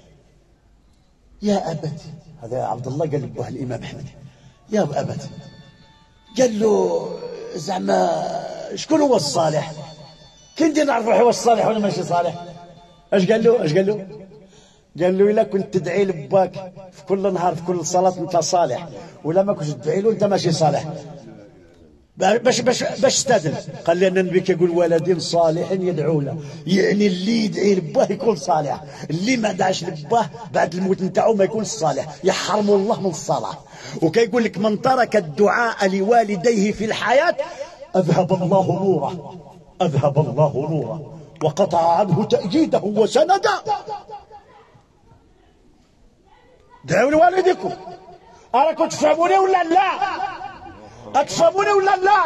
Speaker 2: يا أبتي، هذا عبد الله قال له الإمام أحمد يا أبتي، قال له زعما شكون هو الصالح؟ كنت نعرف هو الصالح ولا ماشي صالح؟ اش قال له؟ قال له إلا كنت تدعي لباك في كل نهار في كل صلاة أنت صالح، ولا ما كنتش تدعي له أنت ماشي صالح. باش استدل. قال لأن النبي كيقول ولد صالح يدعو له، يعني اللي يدعي لباه يكون صالح، اللي ما دعاش لباه بعد الموت نتاعو ما يكونش صالح، يحرم الله من الصلاة. وكيقول لك من ترك الدعاء لوالديه في الحياة أذهب الله نوره، أذهب الله نوره وقطع عنه تأييده وسنده. دعوا لوالدكم. أراكم تفهموني ولا لا؟ أتفهموني ولا لا؟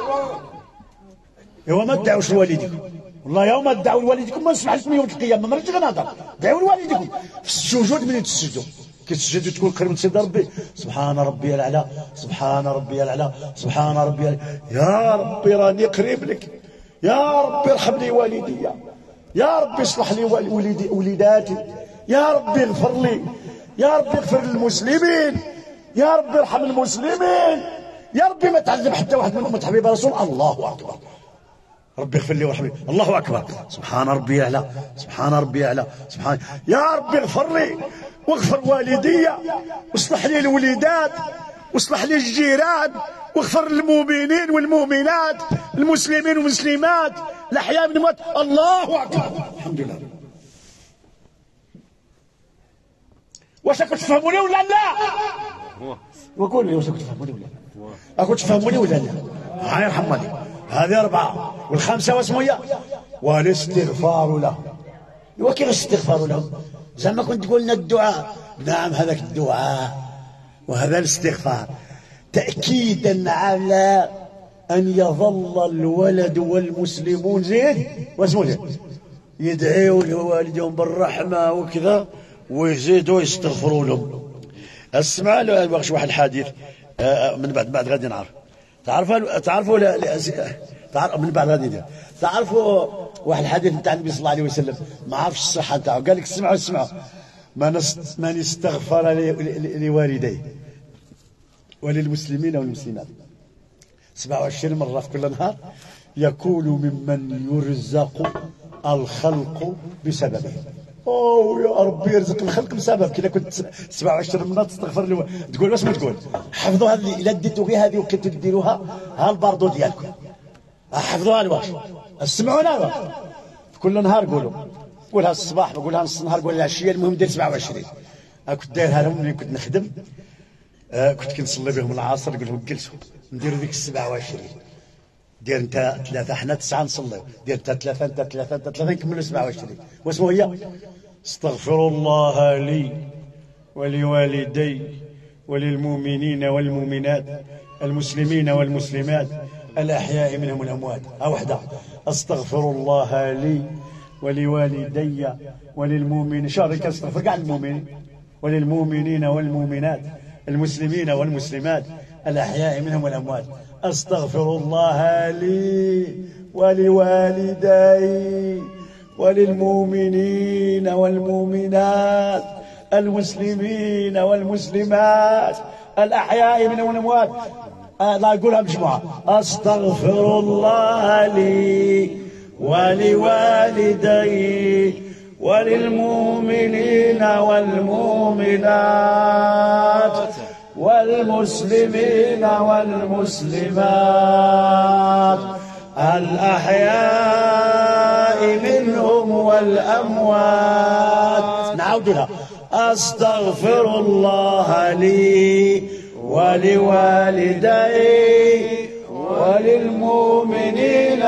Speaker 2: يوم ما تدعوش لوالدكم، والله يوم ما تدعوا لوالدكم ما نسمح لكم يوم القيامة، ما نرجع نهضر. دعوا لوالدكم في السجود. من تسجدوا كتسجدوا تكون قريب من سيد ربي، سبحان ربي الأعلى، سبحان ربي الأعلى، سبحان ربي الأعلى. يا ربي راني قريب لك، يا ربي ارحم لي والدي، يا ربي اصلح لي وليداتي، يا ربي اغفر لي، يا ربي اغفر للمسلمين، يا ربي ارحم المسلمين، يا ربي ما تعذب حتى واحد من أمة حبيب رسول الله أكبر. ربي اغفر لي وارحمني، الله أكبر، سبحان ربي الأعلى، سبحان ربي الأعلى، سبحان. يا ربي اغفر لي واغفر والدي، واصلح لي الوليدات، واصلح لي الجيران، واغفر للمؤمنين والمؤمنات، المسلمين والمسلمات، الأحياء من الموت. الله أكبر، الحمد لله. واش راكم تفهموني ولا لا؟ وقول لي واش راكم تفهموني ولا لا؟ راكم تفهموني ولا لا؟ هاي يرحم عليك. هذه 4. والخامسة واسمو هي والاستغفار له. وكيف الاستغفار له؟ زعما كنت تقول لنا الدعاء. نعم هذاك الدعاء وهذا الاستغفار تأكيدا على أن يظل الولد والمسلمون زين واسمو زين يدعيوا لوالدهم بالرحمة وكذا، ويزيدوا يستغفروا لهم. اسمع له واش واحد الحديث من بعد غادي نعرف. تعرفوا من بعد غادي تعرفوا واحد الحديث نتاع النبي صلى الله عليه وسلم، ما عرفش الصحة نتاعو. قال لك اسمعوا من استغفر لوالديه وللمسلمين والمسلمات 27 مرة في كل نهار يكون ممن يرزق الخلق بسببه. يا ربي يرزق الخلق بسبب كذا. كنت 27 مرة تستغفر له تقول واش ما تقول. حفظوا هذه، الا ديتوا غير هذه وكنتوا ديروها ها الباردو ديالكم. حفظوها الواش، اسمعونا الواش. كل نهار قولها الصباح، قولها نص النهار، قولها العشيه، المهم دير 27. كنت دايرها لهم ملي كنت نخدم. كنت كنصلي بهم العصر، نقول لهم جلسوا نديروا ديك 27. دير انت 3 حنا 9 نصليو، دير انت 3 انت 3 انت 3 نكملوا 27. واسمو هي استغفر الله لي ولوالدي وللمؤمنين والمؤمنات المسلمين والمسلمات الأحياء منهم والأموات. وحده استغفر الله لي ولوالدي وللمؤمنين، شهر كاستغفر كاع المؤمنين، وللمؤمنين والمؤمنات المسلمين والمسلمات الأحياء منهم والأموات. أستغفر الله لي ولوالدي وللمؤمنين والمؤمنات المسلمين والمسلمات الأحياء منهم والأموات. لا أقولها بجماعة. أستغفر الله لي ولوالدي وللمؤمنين والمؤمنات والمسلمين والمسلمات الأحياء منهم والأموات. نعود لها. أستغفر الله لي ولوالدي وللمؤمنين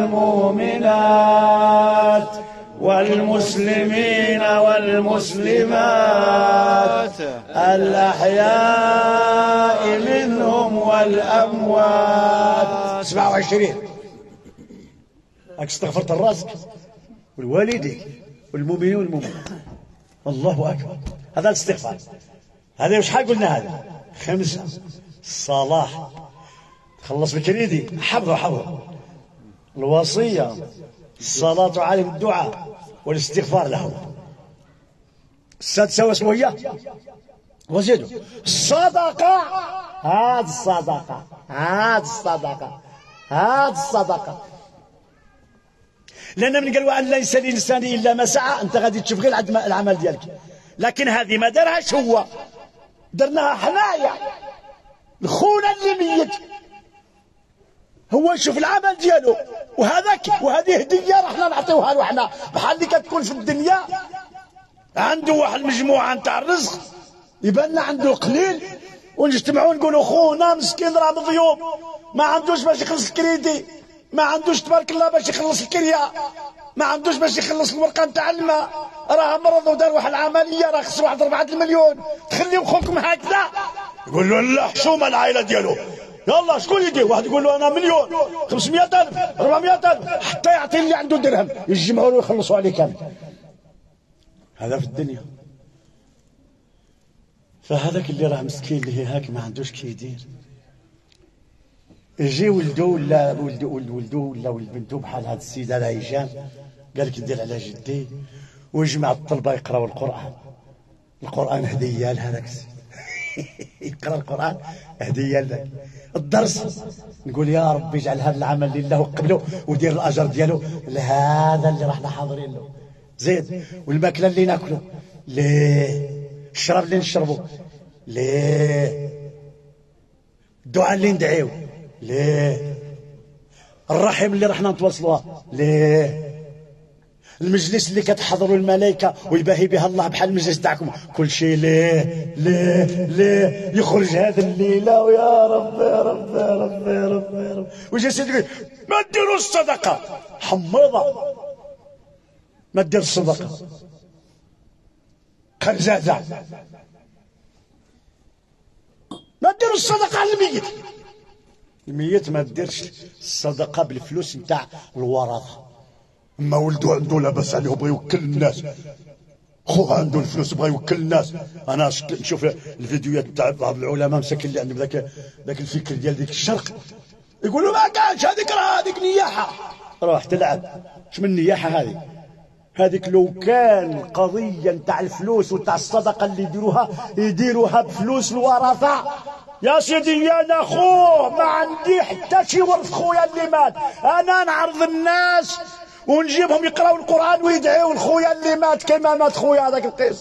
Speaker 2: والمؤمنات والمسلمين والمسلمات الأحياء منهم والأموات. 27. استغفرت الرزق والوالدين والمؤمنين والمؤمنات. الله أكبر. هذا الاستغفار. هذا شحال قلنا؟ هذا 5. الصلاة خلص بكريدي. حفظوا الوصية، الصلاة على الدعاء والاستغفار له. 6 واسمه هي وزيدوا الصدقة. هذه الصدقة لأن من قالوا أن ليس للإنسان إلا ما سعى. أنت غادي تشوف غير العمل ديالك، لكن هذه ما دارهاش هو، درناها حنايا لخونا اللي ميت. هو يشوف العمل ديالو، وهذه هديه راحنا نعطيوها له حنا، بحال اللي كتكون في الدنيا عنده واحد المجموعه نتاع الرزق يبان لنا عنده قليل، ونجتمعوا نقولوا خونا مسكين راه مضيوب ما عندوش باش يخلص الكريدي، ما عندوش تبارك الله باش يخلص الكريا، ما عندوش باش يخلص الورقه نتاع الماء، راه مرض ودار واحد العمليه راه خصو واحد 4 المليون، تخليو خوكم هكذا؟ يقول له لا حشومه العائله ديالو، يلا شكون يدير؟ واحد يقول له انا مليون 500,000 400,000 حتى يعطي اللي عنده درهم يجمعوا له ويخلصوا عليه كامل. هذا في الدنيا. فهذاك اللي راه مسكين اللي هاك ما عندوش كي يدير، يجي ولده ولا ولد بنته بحال هذا السيد هذا هشام قال لك ندير على جدي، ويجمع الطلبه يقراوا القران هديه لهذاك السيد يقرا القران هديه لك. الدرس نقول يا رب اجعل هذا العمل لله وقبله ودير الاجر ديالو لهذا اللي راحنا حاضرين له. زيد والماكله اللي ناكله ليه، الشراب اللي نشربه ليه، الدعاء اللي ندعيو ليه، الرحم اللي رحنا نتواصلوها ليه، المجلس اللي كتحضروا الملائكه ويباهي بها الله بحال المجلس تاعكم كل شيء ليه يخرج هذا الليله ويا رب يا رب يا رب يا رب يا رب. وجا سيدي يقول ما ديروا الصدقه حموضه، ما دير الصدقه خرزازه، ما دير الصدقه على الميت ما ديرش الصدقه بالفلوس نتاع الورثه. اما ولده عنده لاباس عليه بغى يوكل الناس، خوه عنده الفلوس بغى يوكل الناس. انا نشوف الفيديوهات تاع بعض العلماء مساكين اللي عندهم ذاك الفكر ديال ديك الشرق، يقولوا ما كانش هذيك، راه هذيك نياحه، روح تلعب. اش من نياحه هذيك لو كان القضيه نتاع الفلوس وتاع الصدقه اللي يديروها بفلوس الورثه يا سيدي، انا خوه ما عندي حتى شي ورث خويا اللي مات، انا نعرض الناس ونجيبهم يقراوا القران ويدعيوا لخويا اللي مات كما مات خويا هذاك القيس.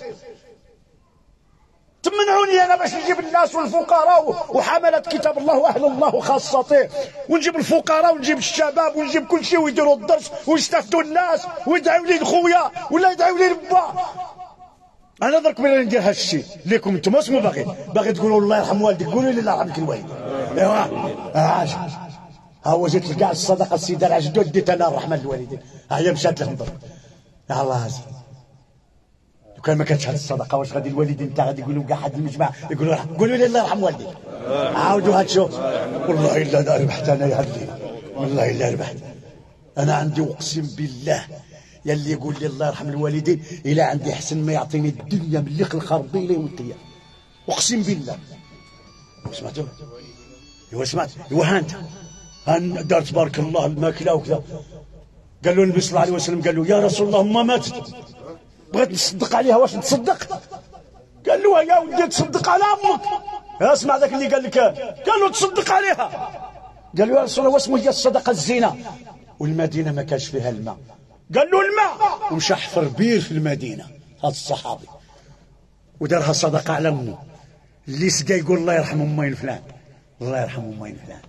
Speaker 2: تمنعوني انا باش نجيب الناس والفقراء وحملة كتاب الله واهل الله وخاصته، ونجيب الفقراء ونجيب الشباب ونجيب كل شيء ويديروا الدرس ويستفدوا الناس ويدعيوا لي لخويا ولا يدعيوا لي لبا. انا درك بلا ندير هذا الشيء ليكم انتم اسمو باغي تقولوا الله يرحم والديك، قولوا لي الله يرحمك الوالد. ايوا هو جيت لكاع الصدقه السيده العجدو ديت انا الرحمه للوالدين، هي مشات لهم ضرب. يا الله لو كان ما كانتش هذه الصدقه واش غادي الوالدين تاع غادي يقولوا كاع حد المجمع يقولوا قولوا لي الله يرحم والديك. عاودوا هاد شوف والله الا ربحت انا يا هدي، والله الا ربحت انا. عندي اقسم بالله يلي يقول لي الله يرحم الوالدين الا عندي حسن ما يعطيني الدنيا من اللي خلق ربي الى يوم القيامه، اقسم بالله. سمعتوا؟ ايوا سمعت، ايوا هانت دار تبارك الله الماكله وكذا. قال له النبي صلى الله عليه وسلم قال له يا رسول الله ما ماتت بغيت نصدق عليها، واش نتصدق؟ قال له يا ودي تصدق على امك. اسمع ذاك اللي قال لك، قال له تصدق عليها. قال له يا رسول الله واسمه هي الصدقه الزينه، والمدينه ما كانش فيها الماء. قال له الماء، ومشى حفر بير في المدينه هذا الصحابي ودارها صدقه على امه. اللي سقى يقول الله يرحم امين فلان، الله يرحم امين فلان.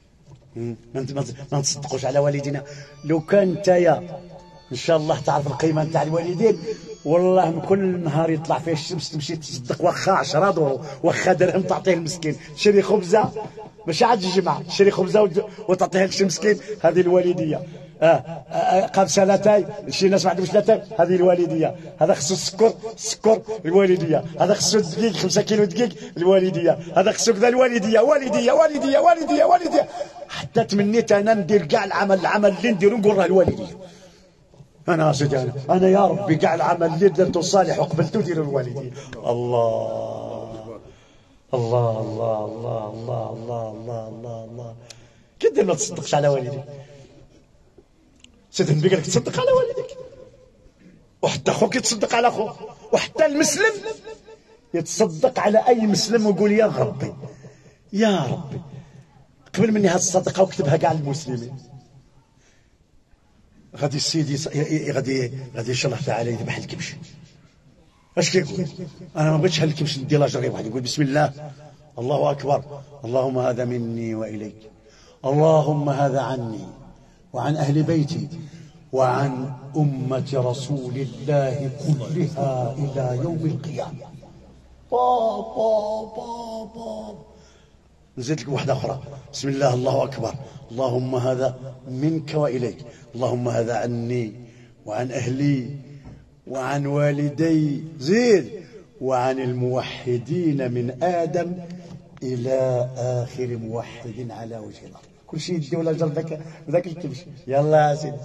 Speaker 2: ما نتصدقوش على والدينا. لو كان نتايا ان شاء الله تعرف القيمه نتاع الوالدين، والله من كل نهار يطلع فيه الشمس تمشي تصدق واخا 10 دورو واخا درهم تعطيه المسكين، شري خبزه ماشي عاد الجمعه، شري خبزه وتعطيها لشي مسكين، هذه الوالديه. قبسه لاتاي شي ناس ما عندهمش لاتاي، هذه الوالديه. هذا خصو السكر الوالديه، هذا خصو الدقيق 5 كيلو دقيق الوالديه، هذا خصو كذا الوالديه. والديه حتى تمنيت انا ندير كاع العمل اللي نديرو نقول راه الوالديه. انا سيدي انا يا ربي كاع العمل اللي درته صالح وقبلته ديروا الوالديه. الله الله الله الله الله الله الله الله الله. كي دير ما تصدقش على والديك؟ سيدي النبي قال لك تصدق على والديك، وحتى اخوك يتصدق على اخوه، وحتى المسلم يتصدق على اي مسلم ويقول يا ربي يا ربي قبل مني هذه الصدقه وكتبها كاع المسلمين. غادي السيد غادي يشرح تعالى يذبح الكبش. اش كيقول؟ انا ما بغيتش هاد الكبش ندير لاجري واحد يقول بسم الله الله اكبر اللهم هذا مني واليك اللهم هذا عني وعن أهل بيتي وعن أمة رسول الله كلها إلى يوم القيامة. بابا نزيد لك واحدة أخرى. بسم الله الله أكبر. اللهم هذا منك وإليك. اللهم هذا عني وعن أهلي وعن والدي زيد وعن الموحدين من آدم إلى آخر موحد على وجه الأرض. كل شيء يدي ولا جر ذاك الكبش. يلا يا سيدي.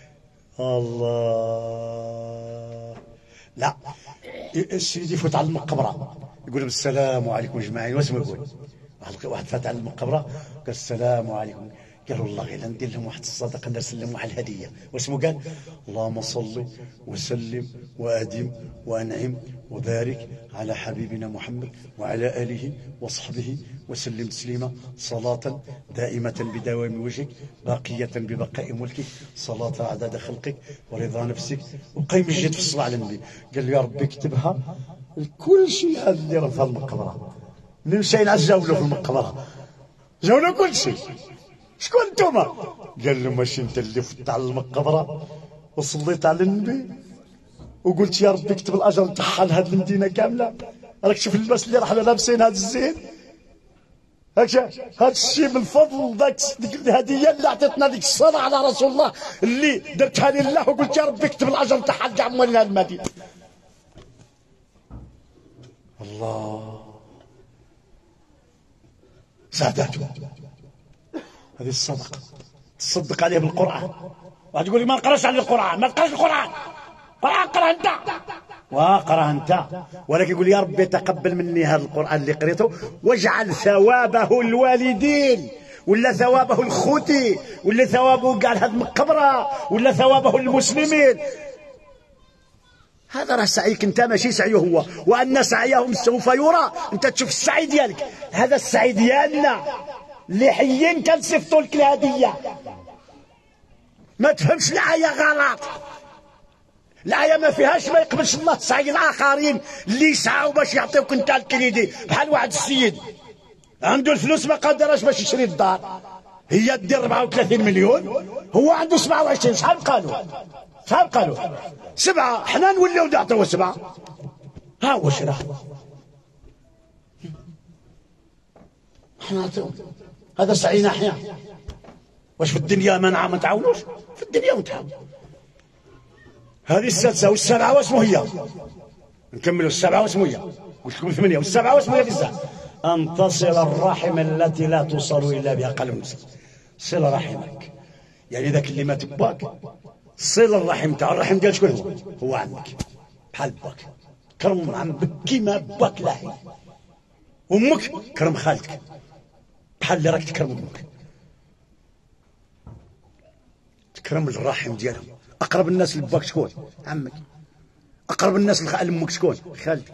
Speaker 2: الله لا السيد يفوت على المقبرة يقول السلام عليكم اجمعين. واسمه يقول واحد فات على المقبرة قال السلام عليكم. قالوا الله غير ندير لهم واحد الصدقه نرسل لهم واحد الهديه. واسمه قال اللهم صل وسلم وادم وانعم وبارك على حبيبنا محمد وعلى اله وصحبه وسلم تسليما صلاه دائمه بدوام وجهك باقيه ببقاء ملكك صلاه عدد خلقك ورضا نفسك. وقيم الجد في الصلاه على النبي. قال له يا ربي اكتبها كل شيء هذا اللي راه في المقبره. من مشينا عزاولو في المقبره جاولو كل شيء. شكون انتوما؟ قال له ماشي انت اللي فت على المقبره وصليت على النبي وقلت يا ربي اكتب الاجر نتاعها لهذه المدينه كامله. راك شوف اللباس اللي راح لابسين هذا الزين هكا هذا الشيء من فضل ديك الهديه اللي عطيتنا ديك الصلاه على رسول الله اللي درتها لله وقلت يا ربي اكتب الاجر نتاعها لكاع موالين هذه المدينه. الله ساداته هذه الصدقة تصدق عليه بالقرآن. واحد يقول لي ما نقراش على القرآن. ما تقراش القرآن اقرا انت واقرا انت. ولكن يقول يا ربي تقبل مني هذا القرآن اللي قريته واجعل ثوابه الوالدين ولا ثوابه الخوتي ولا ثوابه قال هذا المقبرة ولا ثوابه المسلمين. هذا راه سعيك انت ماشي سعيه هو. وان سعيهم سوف يرى. انت تشوف السعي ديالك. هذا السعي ديالنا اللي حيين كنصيفطوا لك الهديه. ما تفهمش الآية غلط. الآية ما فيهاش ما يقبلش الله سعي الآخرين اللي يسعوا باش يعطيوك انت الكريدي. بحال واحد السيد عنده الفلوس ما قادرش باش يشري الدار هي دير 34 مليون هو عنده 27. شحال قالوا 7. حنا نوليو نعطيو 7. ها هو شرا حنا نعطيو. هذا سعينا احنا. واش في الدنيا ما تعاونوش؟ في الدنيا نتعاون. هذه السادسة والسبعة واسمو هي. نكملوا السبعة واسمو هي. قلت لكم 8 والسبعة واسمو هي لسه. أن تصل الرحم التي لا توصل إلا بها قلب مسلم. صل رحمك يعني ذاك اللي مات باك صل الرحم تاع الرحم ديال شكون هو عمك بحال باك. كرم عمك كيما باك لاهي. أمك كرم خالتك بحال اللي راك تكرم امك. تكرم الرحم ديالهم. اقرب الناس لباك شكون؟ عمك. اقرب الناس لامك شكون؟ خالتك.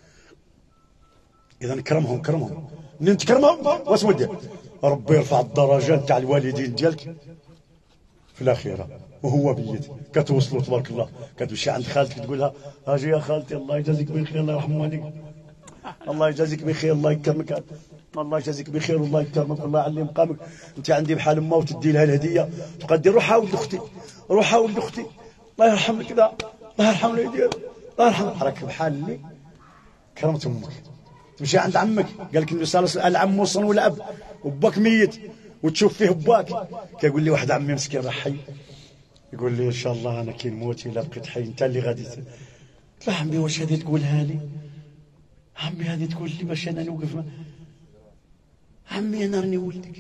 Speaker 2: اذا كرمهم منين تكرمهم واش ودير؟ ربي يرفع الدرجات تاع الوالدين ديالك في الاخره وهو بيد كتوصلوا تبارك الله. كتمشي عند خالتك تقول لها اجي يا خالتي الله يجازيك بخير الله يرحم والديك الله يجازيك بخير الله يكرمك الله يجازيك بخير والله يكرمك والله يعلي مقامك. انت عندي بحال امه وتدي لها الهديه تقدر روح حاول اختي روح حاول اختي الله يرحم لك كذا الله يرحم الوالدين الله يرحم. راك بحال اللي كرمت امك. تمشي عند عمك قال لك النبي صلى الله عليه وسلم العم وصن ولا اب وباك ميت وتشوف فيه باك. كيقول لي واحد عمي مسكين راه حي يقول لي ان شاء الله انا كي نموت الا بقيت حي انت اللي غادي. قلت له عمي واش هذه تقولها لي؟ عمي هذه تقول لي باش انا نوقف عمي انا راني ولدك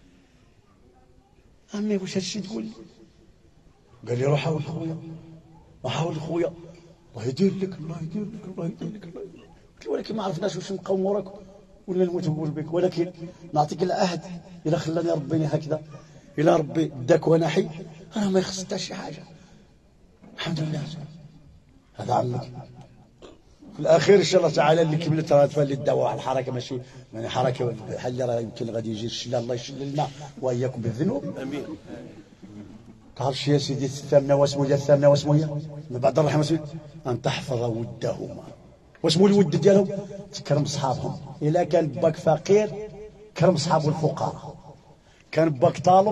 Speaker 2: عمي واش هادشي تقول لي؟ قال لي روح حاول خويا الله يدير لك الله يدير لك الله يدير لك. قلت له ولكن ما عرفناش واش نبقاو موراك ولا نموت ونقول بك. ولكن نعطيك العهد الا خلاني ربي هكذا الا ربي داك وانا حي انا ما يخص حتى شي حاجه الحمد لله. هذا عمك في الاخير ان شاء الله تعالى اللي كملت راه تولي الدواء على الحركه ماشي يعني حركه بحال اللي راه يمكن غادي يجي الشلال الله يشللنا واياكم بالذنوب امين. تعرف يا سيدي الثامنه واسمو هي الثامنه واسمو هي من بعد الرحمه ان تحفظ ودهما. واسمو الود ديالهم تكرم صحابهم. الا كان باك فقير كرم صحابه الفقراء. كان باك طالب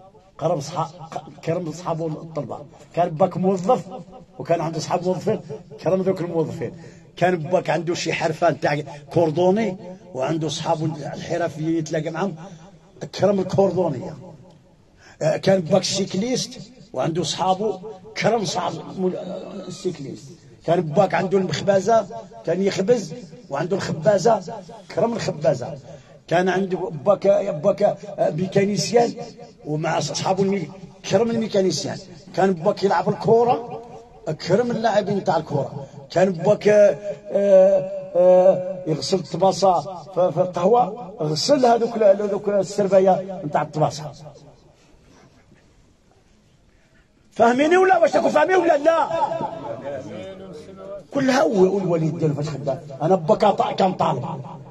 Speaker 2: كرم اصحابه الطلبه، كان باك موظف وكان عنده اصحاب موظفين كرم ذوك الموظفين، كان باك عنده شي حرفان تاع كوردوني وعنده اصحابه الحرفيين يتلاقى معهم كرم الكوردونيه، كان باك سيكليست وعنده اصحابه كرم صاحب السيكليست، كان باك عنده المخبازه كان يخبز وعنده الخبازه كرم الخبازه، كان عنده باك ميكانيسيان ومع اصحابه كرم الميكانيسيان، كان باك يلعب الكوره كرم اللاعبين تاع الكوره، كان باك يغسل الطباصه في القهوه غسل هذوك السربايه نتاع الطباصه. فاهميني ولا واش تكون فاهمين ولا لا؟ كلها هو الوليد ديالو فاش خدام. انا باك كان طالب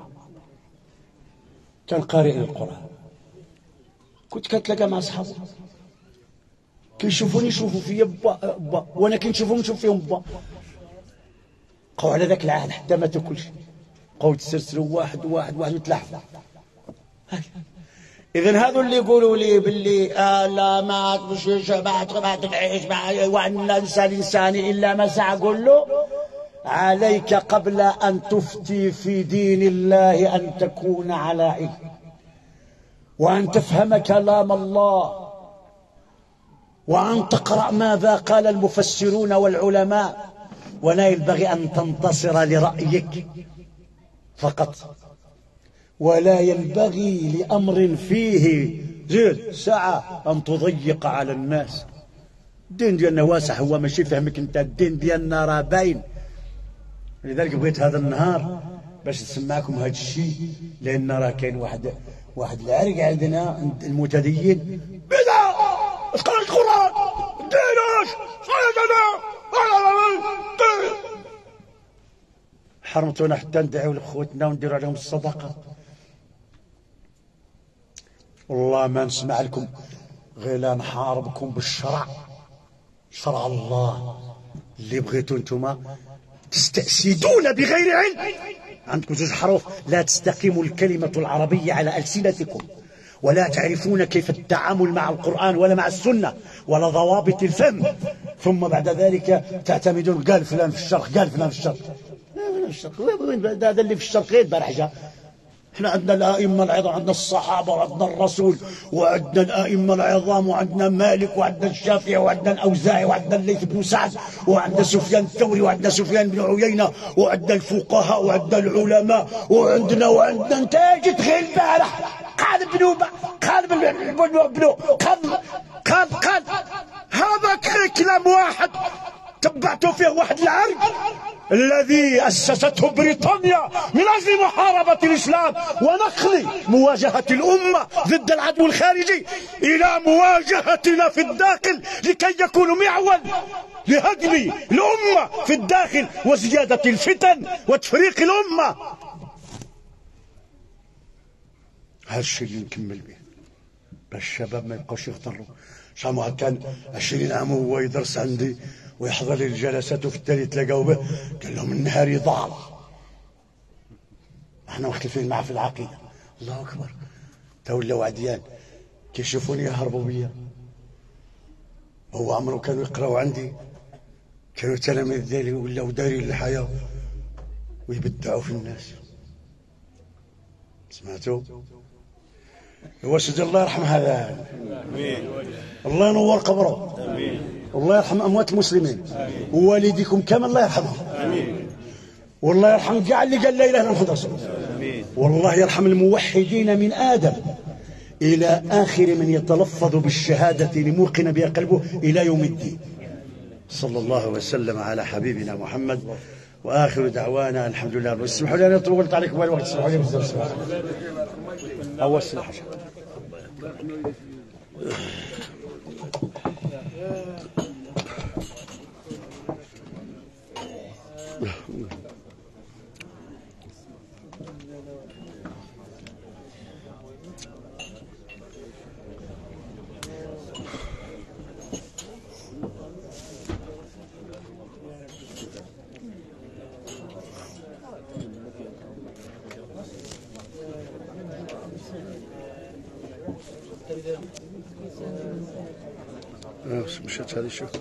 Speaker 2: كان قارئ للقرآن، كنت كتلاقى مع صحابه كيشوفوني يشوفوا فيا با وانا كنشوفهم نشوف فيهم با. بقاو على ذاك العهد حتى ماتوا كلشي، بقاو يتسلسلوا واحد وتلاحظوا. اذا هذو اللي يقولوا لي باللي لا ما تمشيش ما تعيش وان الانسان انساني الا ما سعى، قول له عليك قبل أن تفتي في دين الله أن تكون على علم وأن تفهم كلام الله وأن تقرأ ماذا قال المفسرون والعلماء، ولا ينبغي أن تنتصر لرأيك فقط، ولا ينبغي لأمر فيه سعة أن تضيق على الناس. الدين ديالنا واسع، هو ماشي فهمك انت، الدين ديالنا راه باين. لذلك بغيت هذا النهار باش نسمعكم هذا الشيء، لان راه كاين واحد العرق عندنا المتدين بدعه اش قرأت القرآن ديناش حرمتونا حتى ندعيو لخوتنا ونديروا عليهم الصدقه. والله ما نسمع لكم غير لا نحاربكم بالشرع، شرع الله اللي بغيتوا انتم تستأسدون بغير علم. عندكم زوج حروف: لا تستقيم الكلمة العربية على ألسنتكم، ولا تعرفون كيف التعامل مع القرآن ولا مع السنة ولا ضوابط الفهم، ثم بعد ذلك تعتمدون قال فلان في الشرق قال فلان في الشرق. هذا اللي في الشرق غير برحجة. احنا عندنا الائمه العظام، عندنا الصحابه وعندنا الرسول وعندنا الائمه العظام، وعندنا مالك وعندنا الشافعي وعندنا الاوزاعي وعندنا الليث بن سعد وعندنا سفيان الثوري وعندنا سفيان بن عيينه وعندنا الفقهاء وعندنا العلماء وعندنا انت جيت غير البارح قال هذا كلام واحد تبعتوا فيه واحد العرق الذي أسسته بريطانيا من أجل محاربة الإسلام ونقل مواجهة الأمة ضد العدو الخارجي إلى مواجهتنا في الداخل، لكي يكونوا معول لهدم الأمة في الداخل وزيادة الفتن وتفريق الأمة. هذا الشيء اللي نكمل به باش الشباب ما يبقاوش يغتروا. شامو كان 20 عام وهو يدرس عندي ويحضر لي الجلسات، وفي التالي تلاقاو به قال لهم النهار ضال، احنا مختلفين معه في العقيده. الله اكبر، تولاو عديان كيشوفوني يهربوا بيا. هو عمره كانوا يقراوا عندي، كانوا تلاميذ ديالي ولاو دايرين الحياه ويبدعوا في الناس. سمعتوا؟ هو سيدي الله يرحم هذا، الله ينور قبره، والله يرحم أموات المسلمين ووالديكم كامل الله يرحمهم، والله يرحم كاع اللي قال لا إله إلا الله محمد رسول الله، والله يرحم الموحدين من آدم إلى آخر من يتلفظ بالشهادة لموقن بها قلبه إلى يوم الدين. صلى الله وسلم على حبيبنا محمد، وآخر دعوانا الحمد لله. اسمحوا لي أنا طولت عليكم والوقت، اسمحوا لي بزاف. أول السلاح مشات هذه شوف